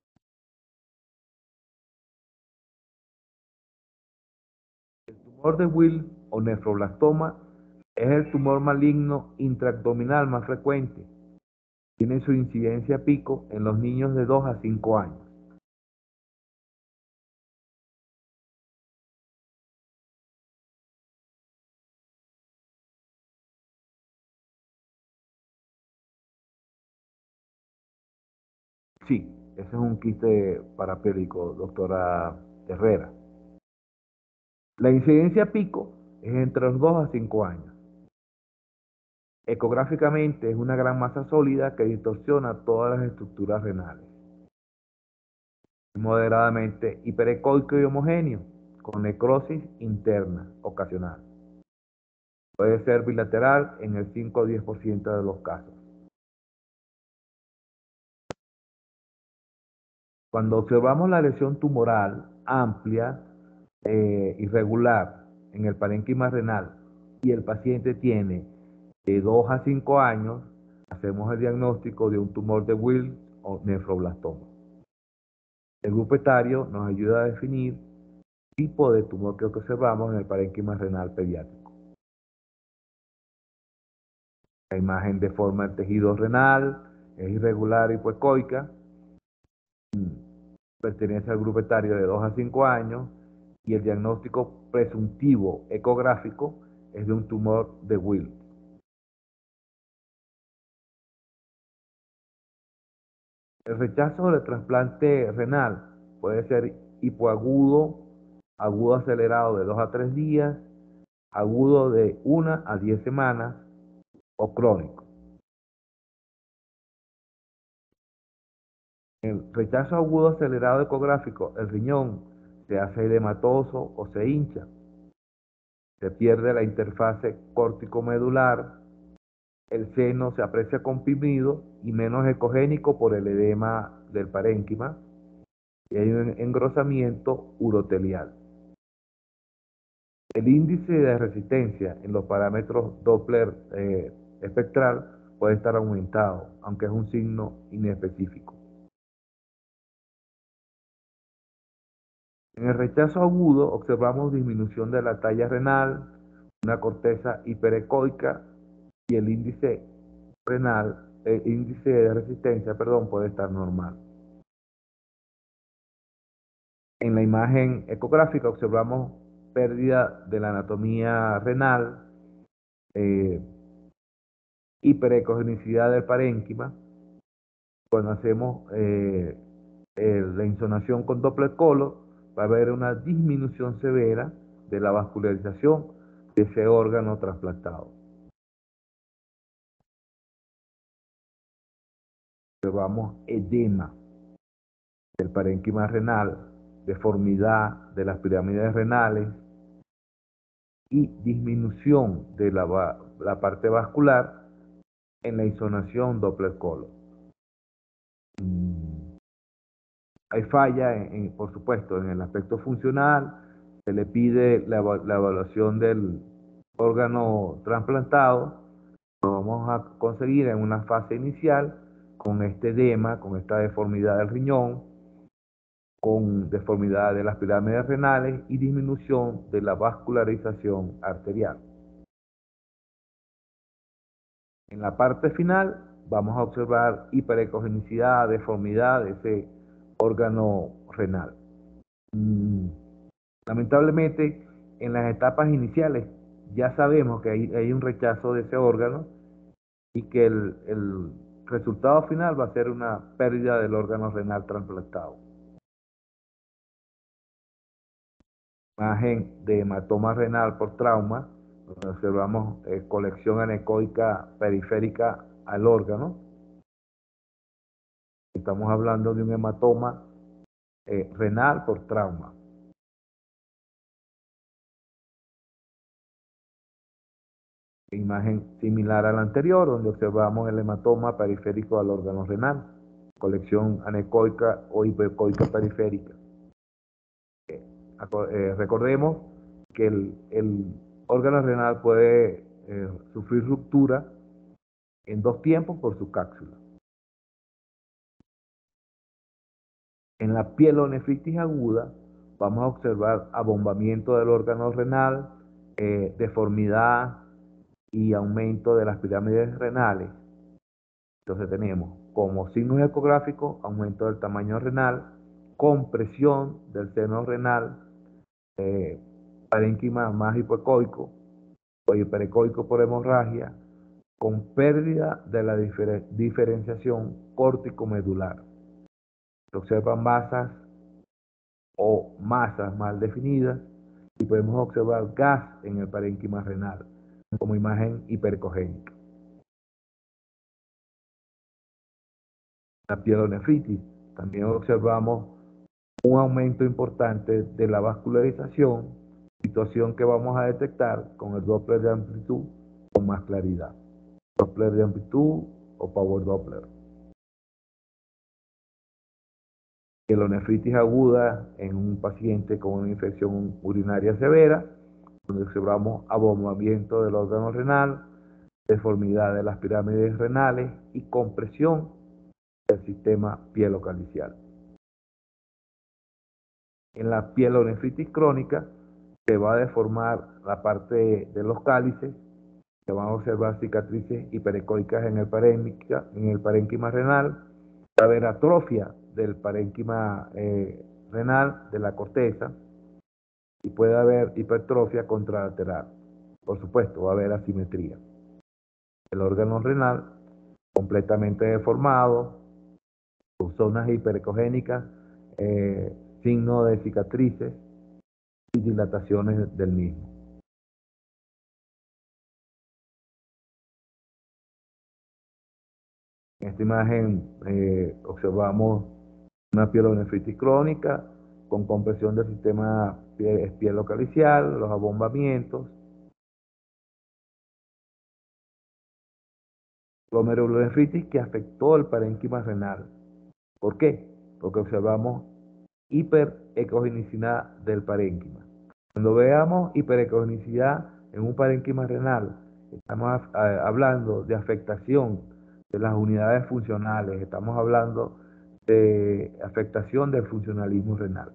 El tumor de Wills o nefroblastoma es el tumor maligno intraabdominal más frecuente. Tiene su incidencia pico en los niños de dos a cinco años. Sí, ese es un quiste parapélvico, doctora Herrera. La incidencia pico es entre los dos a cinco años. Ecográficamente es una gran masa sólida que distorsiona todas las estructuras renales. Moderadamente hiperecoico y homogéneo, con necrosis interna ocasional. Puede ser bilateral en el cinco a diez por ciento de los casos. Cuando observamos la lesión tumoral amplia, eh, irregular en el parénquima renal y el paciente tiene de dos a cinco años, hacemos el diagnóstico de un tumor de Wills o nefroblastoma. El grupo etario nos ayuda a definir el tipo de tumor que observamos en el parénquima renal pediátrico. La imagen deforma el tejido renal, es irregular y hipoecoica, pertenece al grupo etario de dos a cinco años y el diagnóstico presuntivo ecográfico es de un tumor de Wills. El rechazo del trasplante renal puede ser hipoagudo, agudo acelerado de dos a tres días, agudo de una a diez semanas o crónico. En rechazo agudo acelerado ecográfico, el riñón se hace edematoso o se hincha, se pierde la interfase córtico-medular, el seno se aprecia comprimido y menos ecogénico por el edema del parénquima y hay un engrosamiento urotelial. El índice de resistencia en los parámetros Doppler eh, espectral puede estar aumentado, aunque es un signo inespecífico. En el rechazo agudo observamos disminución de la talla renal, una corteza hiperecoica y el índice renal, el índice de resistencia, perdón, puede estar normal. En la imagen ecográfica observamos pérdida de la anatomía renal, eh, hiperecogenicidad del parénquima. Cuando hacemos eh, eh, la insonación con Doppler color, va a haber una disminución severa de la vascularización de ese órgano trasplantado. Observamos edema del parénquima renal, deformidad de las pirámides renales y disminución de la, la parte vascular en la insonación Doppler color. Mm, hay falla, en, en, por supuesto, en el aspecto funcional. Se le pide la, la evaluación del órgano trasplantado. Lo vamos a conseguir en una fase inicial con este edema, con esta deformidad del riñón, con deformidad de las pirámides renales y disminución de la vascularización arterial. En la parte final vamos a observar hiperecogenicidad, deformidad de ese órgano renal. Mm, lamentablemente, en las etapas iniciales ya sabemos que hay, hay un rechazo de ese órgano y que el, el resultado final va a ser una pérdida del órgano renal trasplantado. Imagen de hematoma renal por trauma, donde observamos eh, colección anecoica periférica al órgano. Estamos hablando de un hematoma eh, renal por trauma. Imagen similar a la anterior, donde observamos el hematoma periférico al órgano renal, colección anecoica o hipercoica periférica. Eh, eh, recordemos que el, el, órgano renal puede eh, sufrir ruptura en dos tiempos por su cápsula. En la pielonefritis aguda vamos a observar abombamiento del órgano renal, eh, deformidad y aumento de las pirámides renales. Entonces tenemos como signos ecográficos aumento del tamaño renal, compresión del seno renal, eh, parénquima más hipoecoico o hiperecoico por hemorragia, con pérdida de la difer diferenciación córtico-medular. Se observan masas o masas mal definidas y podemos observar gas en el parénquima renal como imagen hiperecogénica. La pielonefritis también observamos un aumento importante de la vascularización, situación que vamos a detectar con el Doppler de amplitud con más claridad. Doppler de amplitud o Power Doppler. Pielonefritis aguda en un paciente con una infección urinaria severa, donde observamos abombamiento del órgano renal, deformidad de las pirámides renales y compresión del sistema pielocalicial. En la pielonefritis crónica se va a deformar la parte de los cálices, se van a observar cicatrices hiperecoicas en el parénquima, en el parénquima renal, va a haber atrofia del parénquima eh, renal, de la corteza, y puede haber hipertrofia contralateral. Por supuesto, va a haber asimetría. El órgano renal completamente deformado, con zonas hiperecogénicas, eh, signo de cicatrices y dilataciones del mismo. En esta imagen eh, observamos una pielonefritis crónica con compresión del sistema pielocalicial, los abombamientos, glomerulonefritis que afectó el parénquima renal. ¿Por qué? Porque observamos hiperecogenicidad del parénquima. Cuando veamos hiperecogenicidad en un parénquima renal, estamos hablando de afectación de las unidades funcionales, estamos hablando de afectación del funcionalismo renal.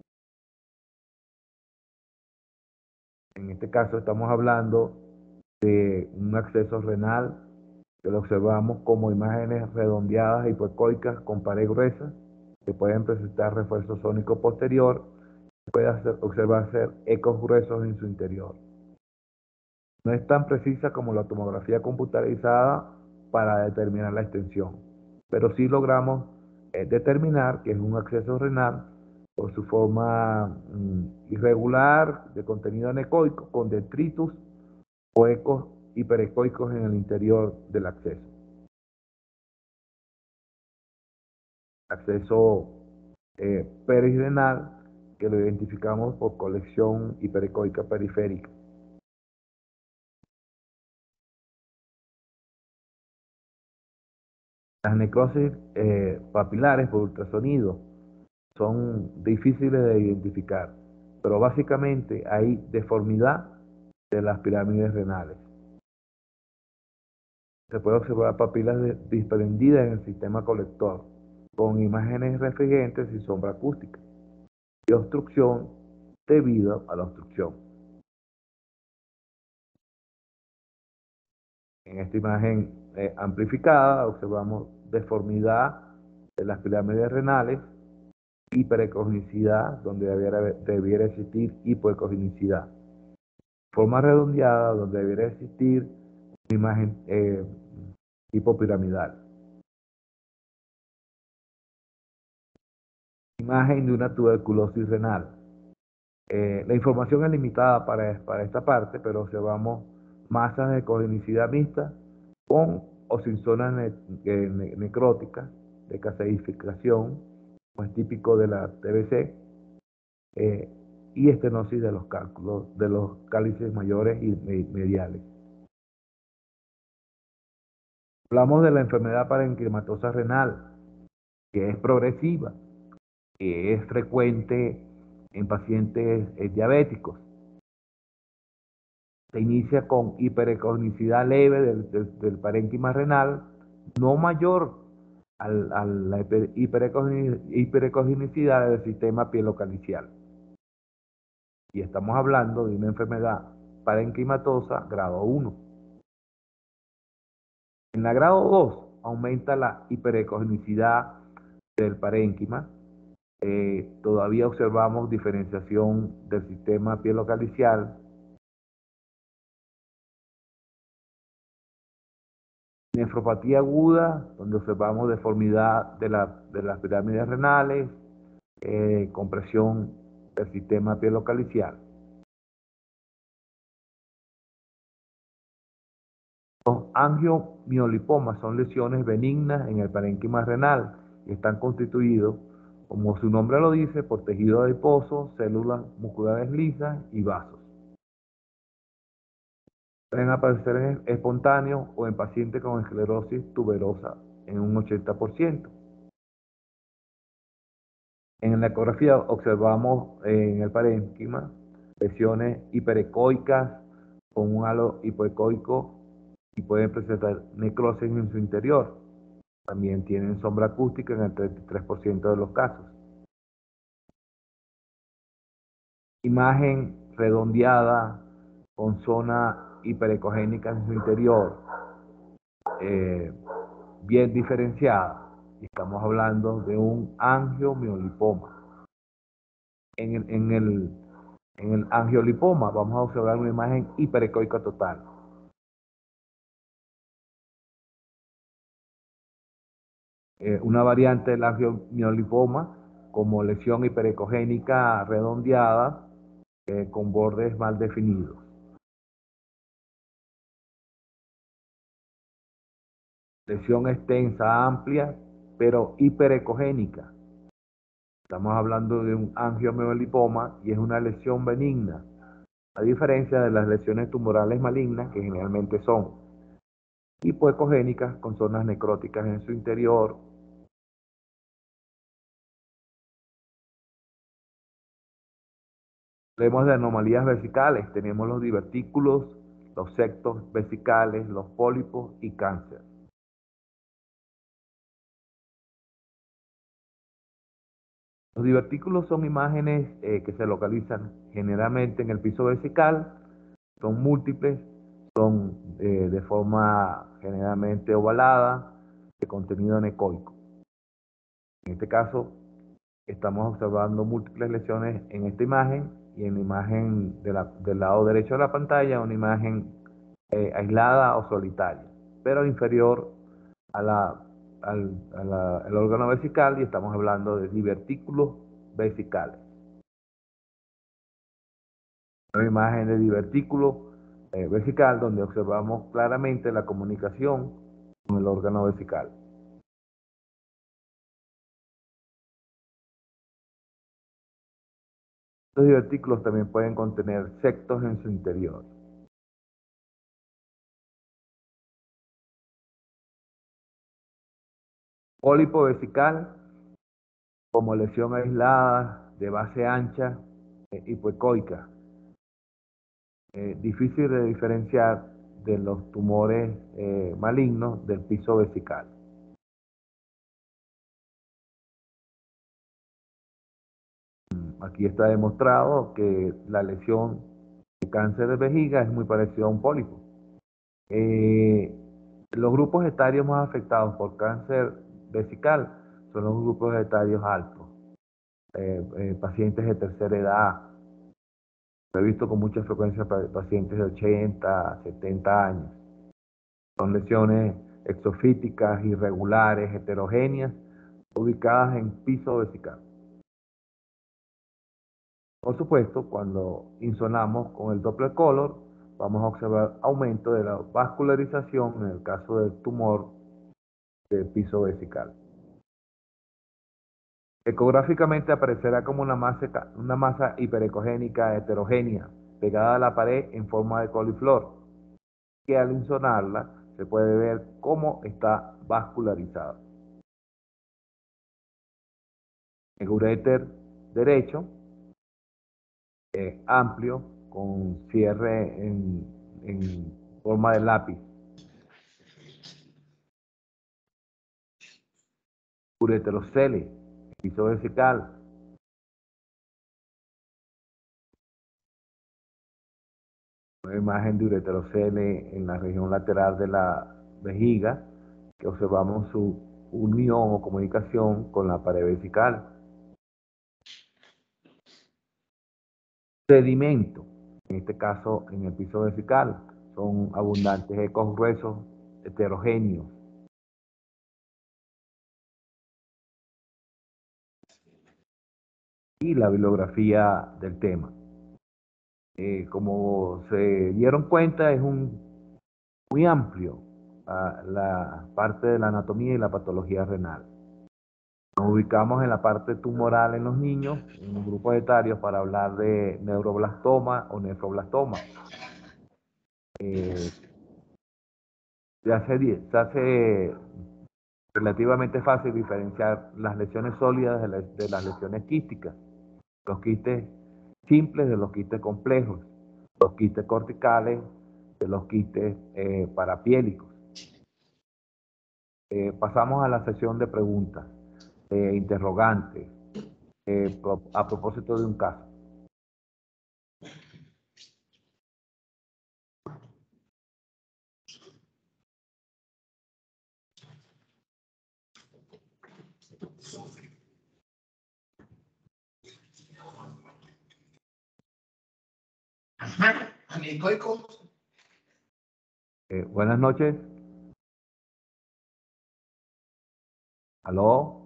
En este caso estamos hablando de un acceso renal que lo observamos como imágenes redondeadas hipoecoicas con pared gruesa, que pueden presentar refuerzo sónico posterior, puede hacer, observarse ecos gruesos en su interior. No es tan precisa como la tomografía computarizada para determinar la extensión, pero sí logramos eh, determinar que es un acceso renal por su forma mm, irregular de contenido anecoico con detritus o ecos hiperecoicos en el interior del acceso. Acceso eh, perirenal que lo identificamos por colección hiperecoica periférica. Las necrosis eh, papilares por ultrasonido son difíciles de identificar, pero básicamente hay deformidad de las pirámides renales. Se puede observar papilas de, desprendidas en el sistema colector, con imágenes refringentes y sombra acústica, y obstrucción debido a la obstrucción. En esta imagen eh, amplificada observamos deformidad de las pirámides renales, hiperecognicidad, donde debiera, debiera existir hipoecognicidad. Forma redondeada, donde debiera existir una imagen eh, hipopiramidal. Imagen de una tuberculosis renal. Eh, la información es limitada para, para esta parte, pero observamos masas de cogenicidad mixta con o sin zonas ne- eh, ne- necróticas de calcificación, como es típico de la T B C, eh, y estenosis de los cálculos, de los cálices mayores y me- mediales. Hablamos de la enfermedad parenquimatosa renal, que es progresiva, que es frecuente en pacientes eh, diabéticos. Se inicia con hiperecognicidad leve del, del, del parénquima renal, no mayor al- a la hiper- hiperecogni- hiperecognicidad del sistema pielocalicial. Y estamos hablando de una enfermedad parenquimatosa grado uno. En la grado dos aumenta la hiperecognicidad del parénquima. Eh, todavía observamos diferenciación del sistema pielocalicial. Nefropatía aguda, donde observamos deformidad de, la, de las pirámides renales, eh, compresión del sistema pielocalicial. Los angiomiolipomas son lesiones benignas en el parénquima renal y están constituidos, como su nombre lo dice, por tejido adiposo, células musculares lisas y vasos. Pueden aparecer en- espontáneos o en pacientes con esclerosis tuberosa en un ochenta por ciento. En la ecografía observamos eh, en el parénquima lesiones hiperecoicas con un halo hipoecoico y pueden presentar necrosis en su interior. También tienen sombra acústica en el treinta y tres por ciento de los casos. Imagen redondeada con zona hiperecogénica en su interior, eh, bien diferenciada. Y estamos hablando de un angiomiolipoma. En el, en el, en el angiolipoma vamos a observar una imagen hiperecoica total. Eh, una variante del angiomiolipoma como lesión hiperecogénica redondeada eh, con bordes mal definidos. Lesión extensa, amplia, pero hiperecogénica. Estamos hablando de un angiomiolipoma y es una lesión benigna, a diferencia de las lesiones tumorales malignas que generalmente son hipoecogénicas con zonas necróticas en su interior. Hablemos de anomalías vesicales. Tenemos los divertículos, los septos vesicales, los pólipos y cáncer. Los divertículos son imágenes eh, que se localizan generalmente en el piso vesical, son múltiples, son eh, de forma generalmente ovalada, de contenido anecoico. En este caso, estamos observando múltiples lesiones en esta imagen y en la imagen de la, del lado derecho de la pantalla, una imagen eh, aislada o solitaria, pero inferior a la, al, a la, al órgano vesical, y estamos hablando de divertículos vesicales. Una imagen de divertículo eh, vesical donde observamos claramente la comunicación con el órgano vesical. Estos divertículos también pueden contener septos en su interior. Pólipo vesical como lesión aislada de base ancha eh, hipoecoica. Eh, difícil de diferenciar de los tumores eh, malignos del piso vesical. Aquí está demostrado que la lesión de cáncer de vejiga es muy parecida a un pólipo. Eh, los grupos etarios más afectados por cáncer vesical son los grupos etarios altos, eh, eh, pacientes de tercera edad. Lo he visto con mucha frecuencia para pacientes de ochenta, setenta años. Son lesiones exofíticas, irregulares, heterogéneas, ubicadas en piso vesical. Por supuesto, cuando insonamos con el Doppler color, vamos a observar aumento de la vascularización en el caso del tumor del piso vesical. Ecográficamente aparecerá como una masa, una masa hiperecogénica heterogénea pegada a la pared en forma de coliflor, que al insonarla se puede ver cómo está vascularizada. El uréter derecho es amplio con cierre en, en forma de lápiz. Ureterocele, piso vesical. Una imagen de ureterocele en la región lateral de la vejiga, que observamos su unión o comunicación con la pared vesical. Sedimento, en este caso en el piso vesical, son abundantes ecos gruesos heterogéneos. Y la bibliografía del tema. Eh, como se dieron cuenta, es un, muy amplio uh, la parte de la anatomía y la patología renal. Nos ubicamos en la parte tumoral en los niños, en un grupo etario para hablar de neuroblastoma o nefroblastoma. Eh, se, hace, se hace relativamente fácil diferenciar las lesiones sólidas de, la, de las lesiones quísticas, los quistes simples de los quistes complejos, los quistes corticales de los quistes eh, parapiélicos. Eh, pasamos a la sesión de preguntas, eh, interrogantes, eh, pro, a propósito de un caso. Eh, buenas noches. ¿Aló?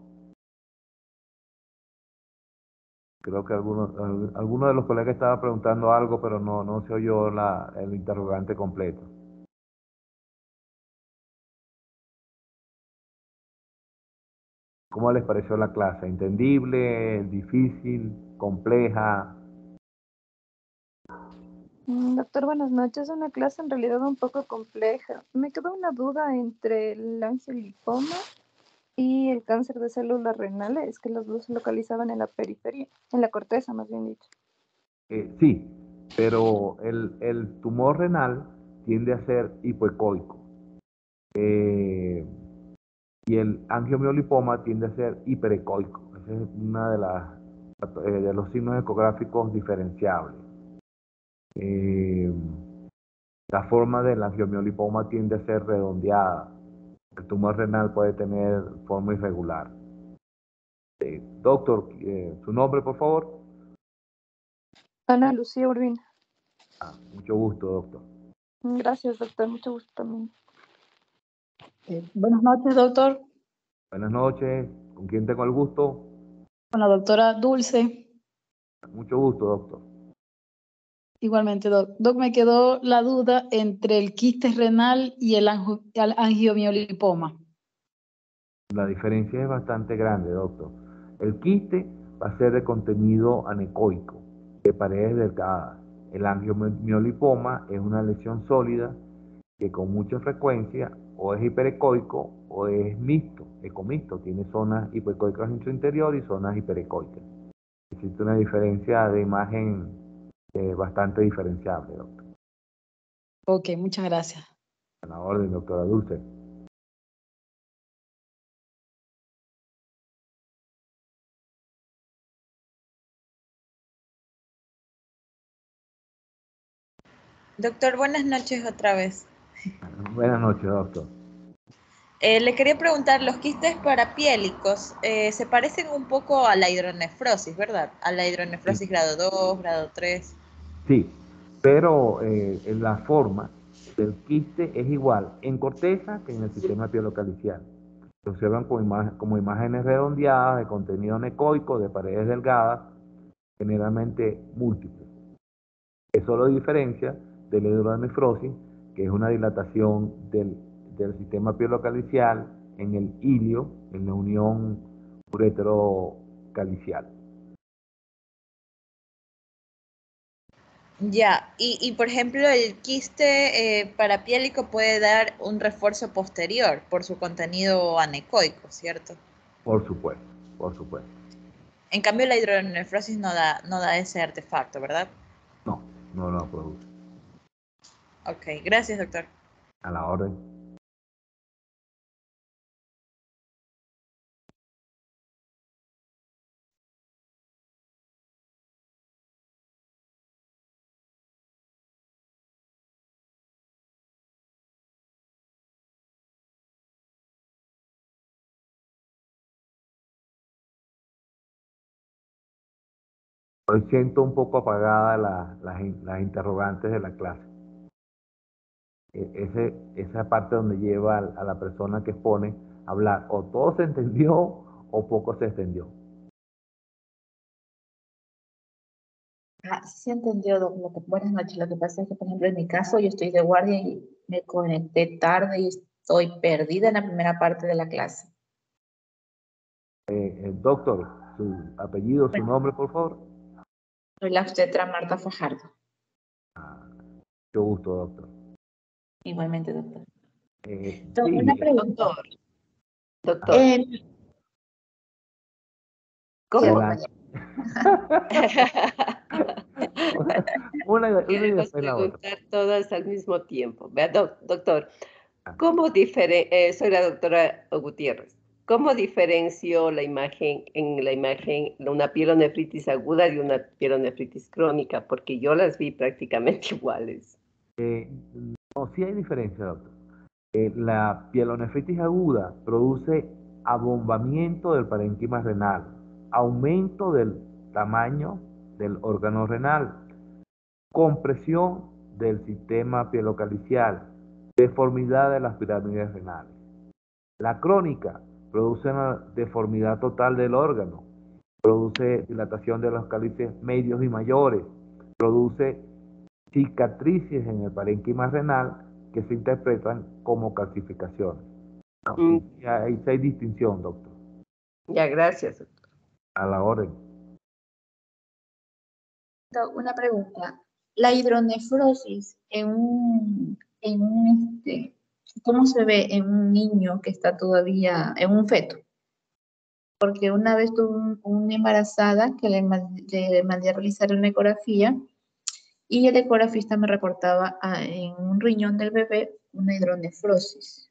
Creo que alguno, alguno de los colegas estaba preguntando algo, pero no, no se oyó la, el interrogante completo. ¿Cómo les pareció la clase? ¿Entendible? ¿Difícil? ¿Compleja? Mm, Doctor, buenas noches. Una clase en realidad un poco compleja. Me quedó una duda entre el angiolipoma y el cáncer de células renales, que los dos se localizaban en la periferia, en la corteza, más bien dicho. Eh, sí, pero el, el tumor renal tiende a ser hipoecoico. Eh, y el angiomiolipoma tiende a ser hiperecoico. Ese es uno de, las, eh, de los signos ecográficos diferenciables. Eh, la forma del angiomiolipoma tiende a ser redondeada. El tumor renal puede tener forma irregular. Eh, doctor, eh, ¿su nombre, por favor? Ana Lucía Urbina. Ah, mucho gusto, doctor. Gracias, doctor. Mucho gusto también. Eh, buenas noches, doctor. Buenas noches. ¿Con quién tengo el gusto? Con la doctora Dulce. Mucho gusto, doctor. Igualmente, doc. Doc, me quedó la duda entre el quiste renal y el, angio, el angiomiolipoma. La diferencia es bastante grande, doctor. El quiste va a ser de contenido anecoico, de paredes delgadas. El angiomiolipoma es una lesión sólida que con mucha frecuencia o es hiperecoico o es mixto, ecomixto, tiene zonas hipoecoicas en su interior y zonas hiperecoicas. Existe una diferencia de imagen eh, bastante diferenciable, doctor. Ok, muchas gracias. A la orden, doctora Dulce. Doctor, buenas noches otra vez. Buenas noches, doctor. Eh, le quería preguntar, los quistes parapiélicos eh, se parecen un poco a la hidronefrosis, ¿verdad? A la hidronefrosis Sí, grado dos, grado tres. sí, pero eh, en la forma del quiste es igual en corteza que en el sistema pielocalicial. Se observan como, ima como imágenes redondeadas de contenido necoico, de paredes delgadas, generalmente múltiples. Eso lo diferencia de la hidronefrosis, que es una dilatación del, del sistema pielocalicial en el ilio, en la unión ureterocalicial. Ya, y, y por ejemplo, el quiste eh, parapiélico puede dar un refuerzo posterior por su contenido anecoico, ¿cierto? Por supuesto, por supuesto. En cambio, la hidronefrosis no da, no da ese artefacto, ¿verdad? No, no lo produce. Ok, gracias, doctor. A la orden. Hoy siento un poco apagada la- las in- las interrogantes de la clase. E- Ese, esa parte donde lleva al- a la persona que expone a hablar, o todo se entendió o poco se entendió. Ah, sí se entendió, doc. Lo que, buenas noches. Lo que pasa es que, por ejemplo, en mi caso, yo estoy de guardia y me conecté tarde y estoy perdida en la primera parte de la clase. Eh, el doctor, su apellido, su Bueno, nombre, por favor. soy la obstetra Marta Fajardo. Mucho gusto, doctor. Igualmente, doctor. Eh, Doc, sí, una eh, pregunta. Doctor, doctor, Eh, ¿cómo? adelante. Una, una y Queremos después la otra. preguntar todas al mismo tiempo. Vea, doc- doctor, Ah, ¿cómo difere- eh, soy la doctora Gutiérrez. ¿Cómo diferencio la imagen, en la imagen, una pielonefritis aguda de una pielonefritis crónica? Porque yo las vi prácticamente iguales. eh, no, sí hay diferencia, doctor. Eh, la pielonefritis aguda produce abombamiento del parénquima renal, aumento del tamaño del órgano renal, compresión del sistema pielocalicial, deformidad de las pirámides renales. La crónica produce una deformidad total del órgano, produce dilatación de los cálices medios y mayores, produce cicatrices en el parénquima renal que se interpretan como calcificaciones. No, Mm, y ahí sí hay distinción, doctor. ya, gracias. Doctor. A la orden. doc, una pregunta. La hidronefrosis en un, en un, este, ¿cómo se ve en un niño que está todavía, en un feto? Porque una vez tuve un- una embarazada que le, man- le mandé a realizar una ecografía y el ecografista me reportaba ah, en un riñón del bebé una hidronefrosis.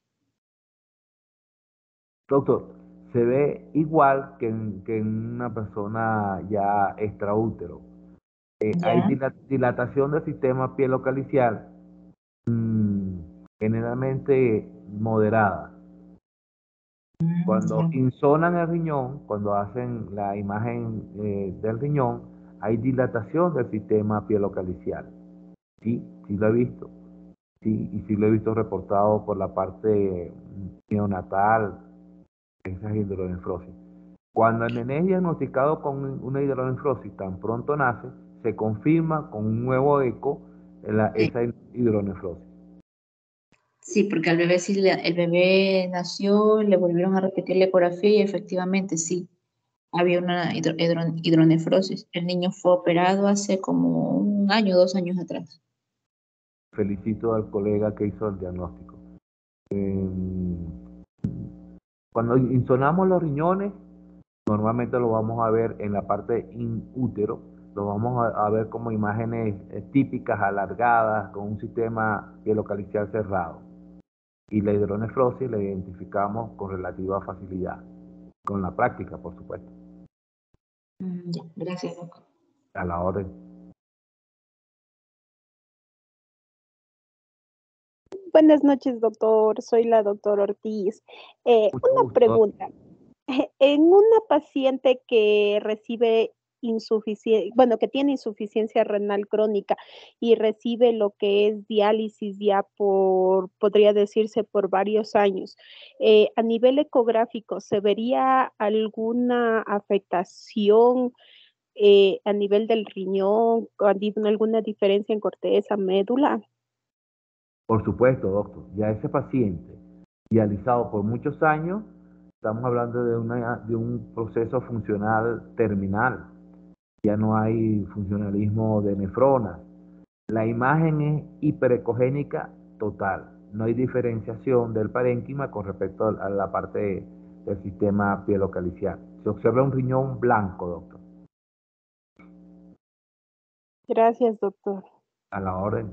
Doctor, se ve igual que en, que en una persona ya extraútero. Eh, hay ¿Ya? dila- dilatación del sistema pielocalicial, mm, generalmente moderada. Cuando Ya. insonan el riñón, cuando hacen la imagen eh, del riñón, hay dilatación del sistema pielocalicial. Sí, sí lo he visto. Sí, y sí lo he visto reportado por la parte mm, neonatal, esa hidronefrosis. Cuando el nené es diagnosticado con una hidronefrosis, tan pronto nace, se confirma con un nuevo eco la- Sí, esa hidronefrosis. sí, porque al bebé sí, le- el bebé nació, le volvieron a repetir la ecografía y efectivamente sí, había una hidro- hidro- hidronefrosis. El niño fue operado hace como un año, dos años atrás. Felicito al colega que hizo el diagnóstico. Em, Cuando insonamos los riñones, normalmente lo vamos a ver en la parte inútero, lo vamos a, a ver como imágenes eh, típicas, alargadas, con un sistema pielocalicial cerrado. Y la hidronefrosis la identificamos con relativa facilidad, con la práctica, por supuesto, Mm, ya, gracias, doctor. a la orden. Buenas noches, doctor. Soy la doctora Ortiz. Eh, Mucho una gusto. pregunta. En una paciente que recibe insuficiencia, bueno, que tiene insuficiencia renal crónica y recibe lo que es diálisis ya por, podría decirse, por varios años, eh, a nivel ecográfico, ¿se vería alguna afectación eh, a nivel del riñón, o alguna diferencia en corteza, médula. Por supuesto, doctor. Ya ese paciente, dializado por muchos años, estamos hablando de, una, de un proceso funcional terminal. Ya no hay funcionalismo de nefrona. La imagen es hiperecogénica total. No hay diferenciación del parénquima con respecto a la parte del sistema pielocaliciar. Se observa un riñón blanco, doctor. Gracias, doctor. A la orden.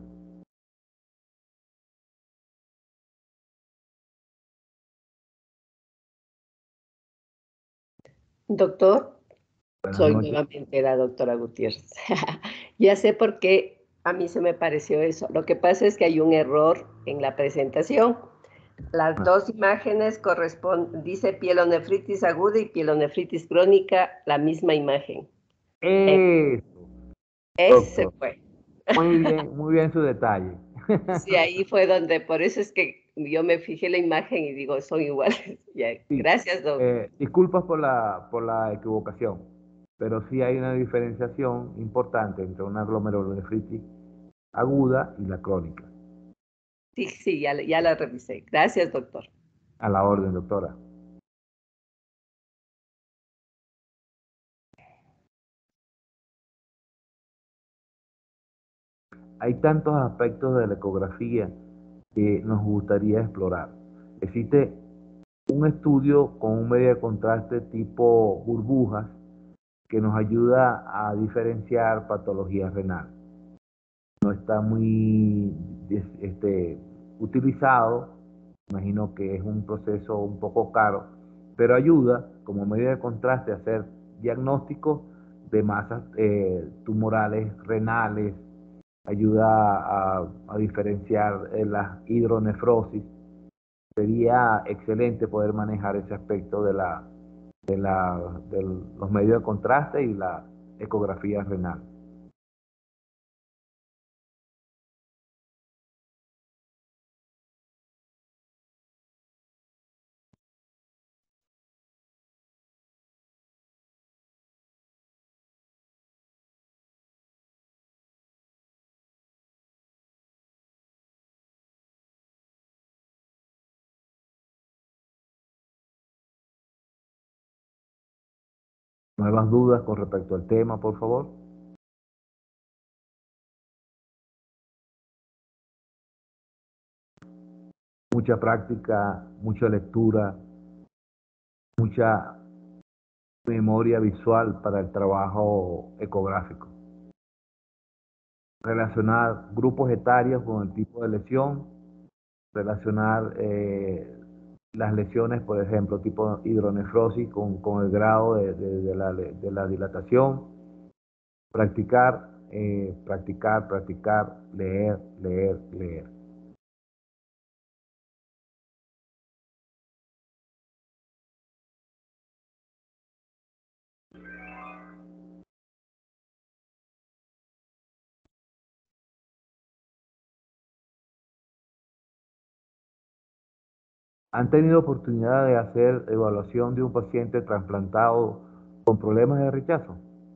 Doctor, Buenas soy noches. nuevamente la doctora Gutiérrez. Ya sé por qué a mí se me pareció eso. Lo que pasa es que hay un error en la presentación. Las Ah. dos imágenes corresponden, dice pielonefritis aguda y pielonefritis crónica, la misma imagen. Eso, Ese doctor. fue. Muy bien, muy bien su detalle. Sí, ahí fue donde, por eso es que yo me fijé la imagen y digo, son iguales. Ya, Sí, gracias, doctor. eh, disculpas por la, por la equivocación, pero sí hay una diferenciación importante entre una glomerulonefritis aguda y la crónica. Sí, sí, ya, ya la revisé. Gracias, doctor. A la orden, doctora. Hay tantos aspectos de la ecografía que nos gustaría explorar. Existe un estudio con un medio de contraste tipo burbujas que nos ayuda a diferenciar patología renal. No está muy este, utilizado, imagino que es un proceso un poco caro, pero ayuda como medio de contraste a hacer diagnósticos de masas eh, tumorales renales, ayuda a, a diferenciar eh, la hidronefrosis. Sería excelente poder manejar ese aspecto de, la, de, la, de los medios de contraste y la ecografía renal. ¿Nuevas dudas con respecto al tema, por favor? Mucha práctica, mucha lectura, mucha memoria visual para el trabajo ecográfico. Relacionar grupos etarios con el tipo de lesión, relacionar eh, las lesiones, por ejemplo, tipo hidronefrosis con, con el grado de, de, de, la, de la dilatación, practicar, eh, practicar, practicar, leer, leer, leer. ¿Han tenido oportunidad de hacer evaluación de un paciente trasplantado con problemas de rechazo?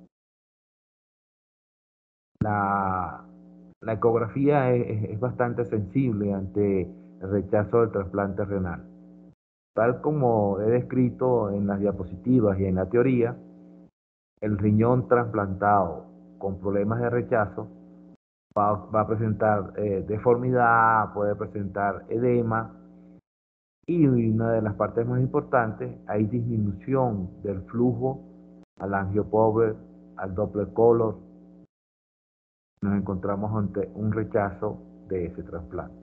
La, la ecografía es, es bastante sensible ante el rechazo del trasplante renal. Tal como he descrito en las diapositivas y en la teoría, el riñón trasplantado con problemas de rechazo va, va a presentar eh, deformidad, puede presentar edema, y una de las partes más importantes, hay disminución del flujo al angiopover, al Doppler color. Nos encontramos ante un rechazo de ese trasplante.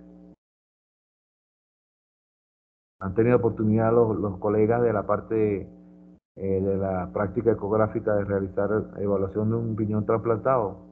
¿Han tenido oportunidad los, los colegas de la parte eh, de la práctica ecográfica de realizar evaluación de un riñón trasplantado?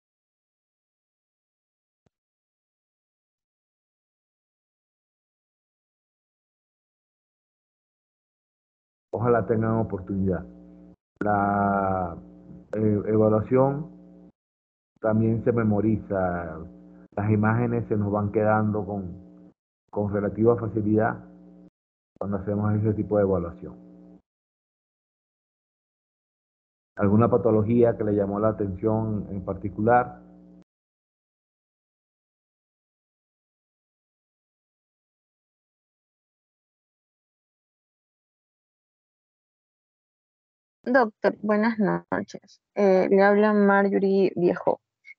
Ojalá tengan oportunidad. La eh, evaluación también se memoriza, las imágenes se nos van quedando con, con relativa facilidad cuando hacemos ese tipo de evaluación. ¿Alguna patología que le llamó la atención en particular? Doctor, buenas noches. Eh, le habla Marjorie Viejo.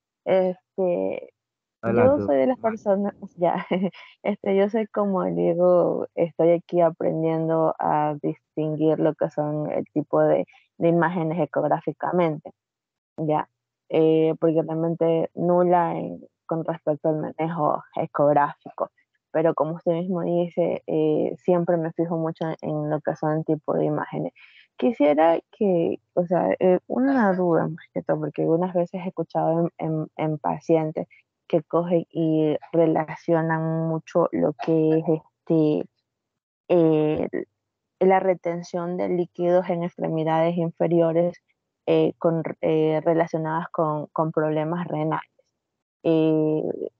Este, yo Adelante, soy de las doctor. personas, ya, este, yo soy como digo, estoy aquí aprendiendo a distinguir lo que son el tipo de, de imágenes ecográficamente, ya, eh, porque realmente nula en- con respecto al manejo ecográfico, pero como usted mismo dice, eh, siempre me fijo mucho en lo que son tipo de imágenes. Quisiera que, o sea, eh, una duda más que todo, porque algunas veces he escuchado en, en- en pacientes que cogen y relacionan mucho lo que es este, eh, la retención de líquidos en extremidades inferiores eh, con, eh, relacionadas con, con problemas renales. Eh,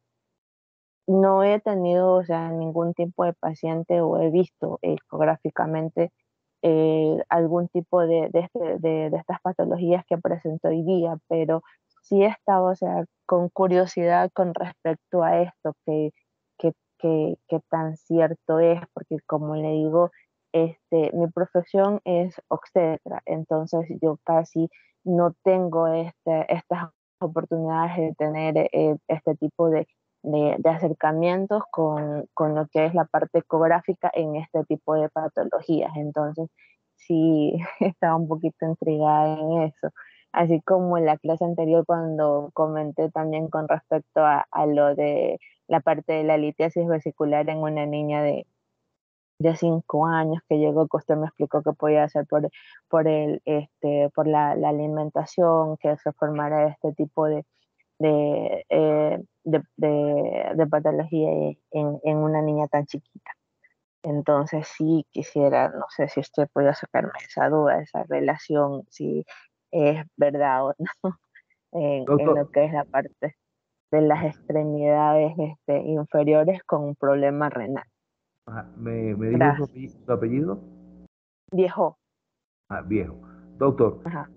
no he tenido, o sea, ningún tipo de paciente o he visto ecográficamente eh, algún tipo de, de, este- de- de estas patologías que presento hoy día, pero sí he estado, o sea, con curiosidad con respecto a esto, que, que, que, que tan cierto es, porque como le digo, este, mi profesión es obstetra, entonces yo casi no tengo este, estas oportunidades de tener eh, este tipo de de, de acercamientos con, con lo que es la parte ecográfica en este tipo de patologías. Entonces, sí, estaba un poquito intrigada en eso. Así como en la clase anterior cuando comenté también con respecto a, a lo de la parte de la litiasis vesicular en una niña de, de cinco años que llegó, que usted me explicó que podía hacer por, por, el, este, por la, la alimentación, que se formara este tipo de, de, eh, de, de, de patología en, en una niña tan chiquita. Entonces sí quisiera, no sé si usted podría sacarme esa duda, esa relación, si es verdad o no, en, en lo Doctor, que es la parte de las extremidades este, inferiores con un problema renal. ajá, ¿me, me dijo su, Gracias. ape- su apellido? Viejo. Ah, Viejo. Doctor, Ajá.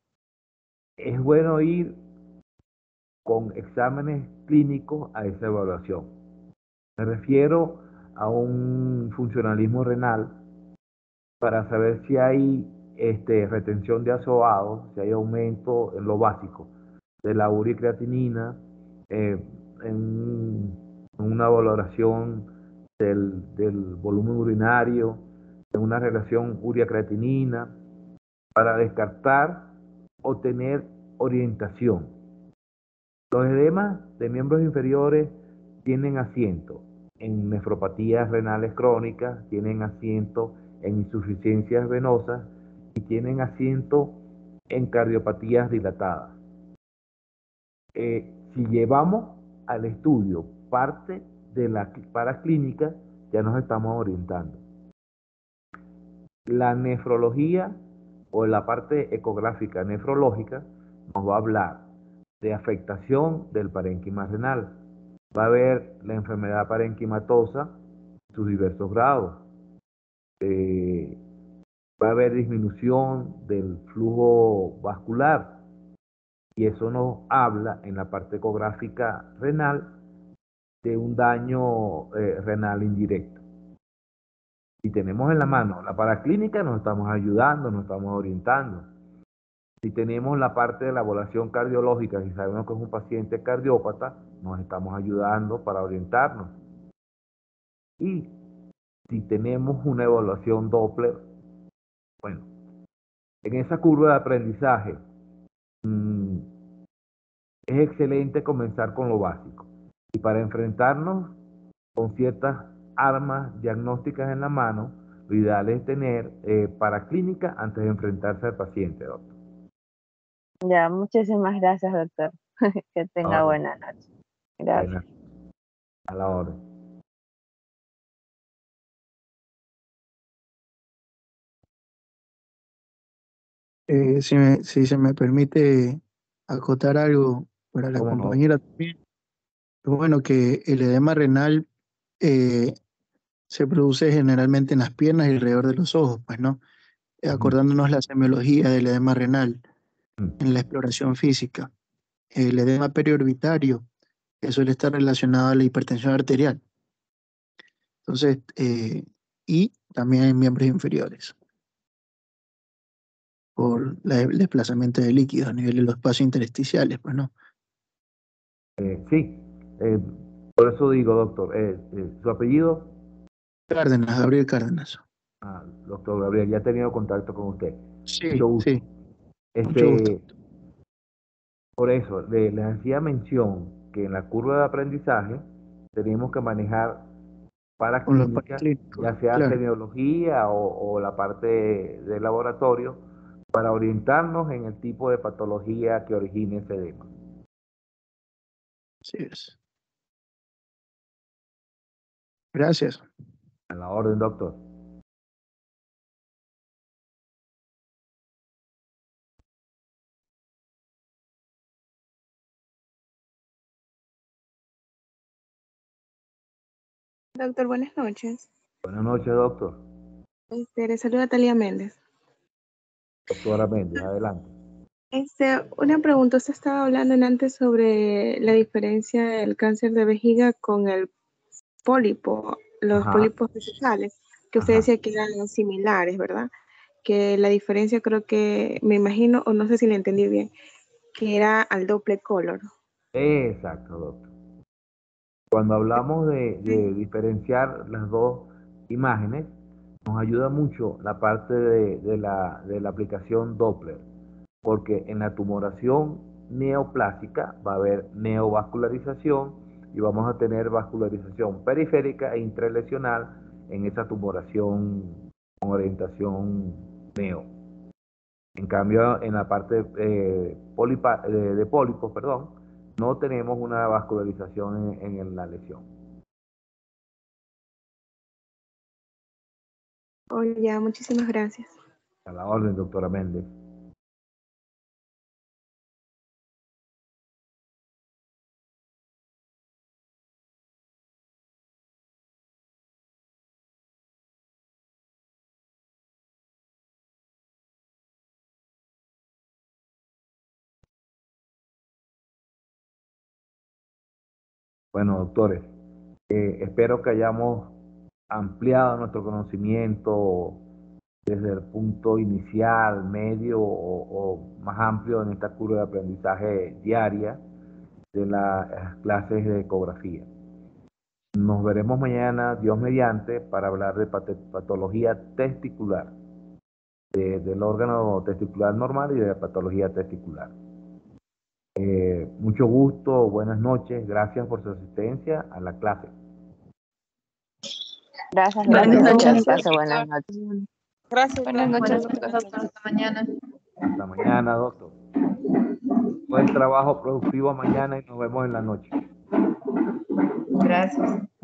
es bueno ir con exámenes clínicos a esa evaluación. Me refiero a un funcionalismo renal para saber si hay este, retención de azoados, si hay aumento en lo básico de la urea y creatinina, eh, en, en una valoración del, del volumen urinario, en una relación urea-creatinina, para descartar o tener orientación. Los edemas de miembros inferiores tienen asiento en nefropatías renales crónicas, tienen asiento en insuficiencias venosas y tienen asiento en cardiopatías dilatadas. Eh, si llevamos al estudio parte de la paraclínica, ya nos estamos orientando. La nefrología o la parte ecográfica nefrológica nos va a hablar de afectación del parénquima renal. Va a haber la enfermedad parenquimatosa en sus diversos grados. Eh, va a haber disminución del flujo vascular y eso nos habla en la parte ecográfica renal de un daño eh, renal indirecto. Si tenemos en la mano la paraclínica, nos estamos ayudando, nos estamos orientando. Si tenemos la parte de la evaluación cardiológica, si sabemos que es un paciente cardiópata, nos estamos ayudando para orientarnos. Y si tenemos una evaluación Doppler, bueno, en esa curva de aprendizaje mmm, es excelente comenzar con lo básico. Y para enfrentarnos con ciertas armas diagnósticas en la mano, lo ideal es tener eh, paraclínica antes de enfrentarse al paciente, doctor. Ya, muchísimas gracias, doctor. Que tenga Ahora, buena noche. Gracias. buenas, a la orden. Eh, si, me- si se me permite acotar algo para la ¿Cómo no? compañera también, bueno, que el edema renal eh, se produce generalmente en las piernas y alrededor de los ojos, pues, ¿no? Eh, Ujú. Acordándonos la semiología del edema renal. en la exploración física. El edema periorbitario, que suele estar relacionado a la hipertensión arterial. Entonces, eh, y también en miembros inferiores, por la- el desplazamiento de líquidos a nivel de los espacios intersticiales, pues no. Eh, sí, eh, por eso digo, doctor, eh, eh, su apellido, Cárdenas, Gabriel Cárdenas. ah, doctor Gabriel, ya he tenido contacto con usted. Sí, Mucho gusto. sí, mucho gusto. Este, por eso, le- les hacía mención que en la curva de aprendizaje tenemos que manejar para Con los clínica, paraclínicos, ya sea claro. tecnología o, o la parte de laboratorio, para orientarnos en el tipo de patología que origine ese edema. Así es. Gracias. A la orden, doctor. Doctor, buenas noches. Buenas noches, doctor. Este, le saluda Talia Méndez. Doctora Méndez, adelante. Este, una pregunta, usted estaba hablando en antes sobre la diferencia del cáncer de vejiga con el pólipo, los Ajá, pólipos vesicales, que usted ajá. decía que eran similares, ¿verdad? Que la diferencia creo que, me imagino, o no sé si le entendí bien, que era al doble color. Exacto, doctor. Cuando hablamos de, de diferenciar las dos imágenes, nos ayuda mucho la parte de, de la, de la aplicación Doppler, porque en la tumoración neoplásica va a haber neovascularización y vamos a tener vascularización periférica e intralesional en esa tumoración con orientación neo. En cambio, en la parte eh, polipa- de, de pólipos, perdón, no tenemos una vascularización en, en la lesión. Oh, ya, muchísimas gracias. A la orden, doctora Méndez. Bueno, doctores, eh, espero que hayamos ampliado nuestro conocimiento desde el punto inicial, medio o, o más amplio en esta curva de aprendizaje diaria de las clases de ecografía. Nos veremos mañana, Dios mediante, para hablar de pate- patología testicular, de- del órgano testicular normal y de la patología testicular. Eh, mucho gusto, buenas noches, gracias por su asistencia a la clase. Gracias, Buenas doctor. noches. Que pase buenas noches. Gracias. Buenas noches, Buenas doctor. noches, doctor. Hasta mañana. Hasta mañana, doctor. Buen trabajo productivo mañana y nos vemos en la noche. Gracias.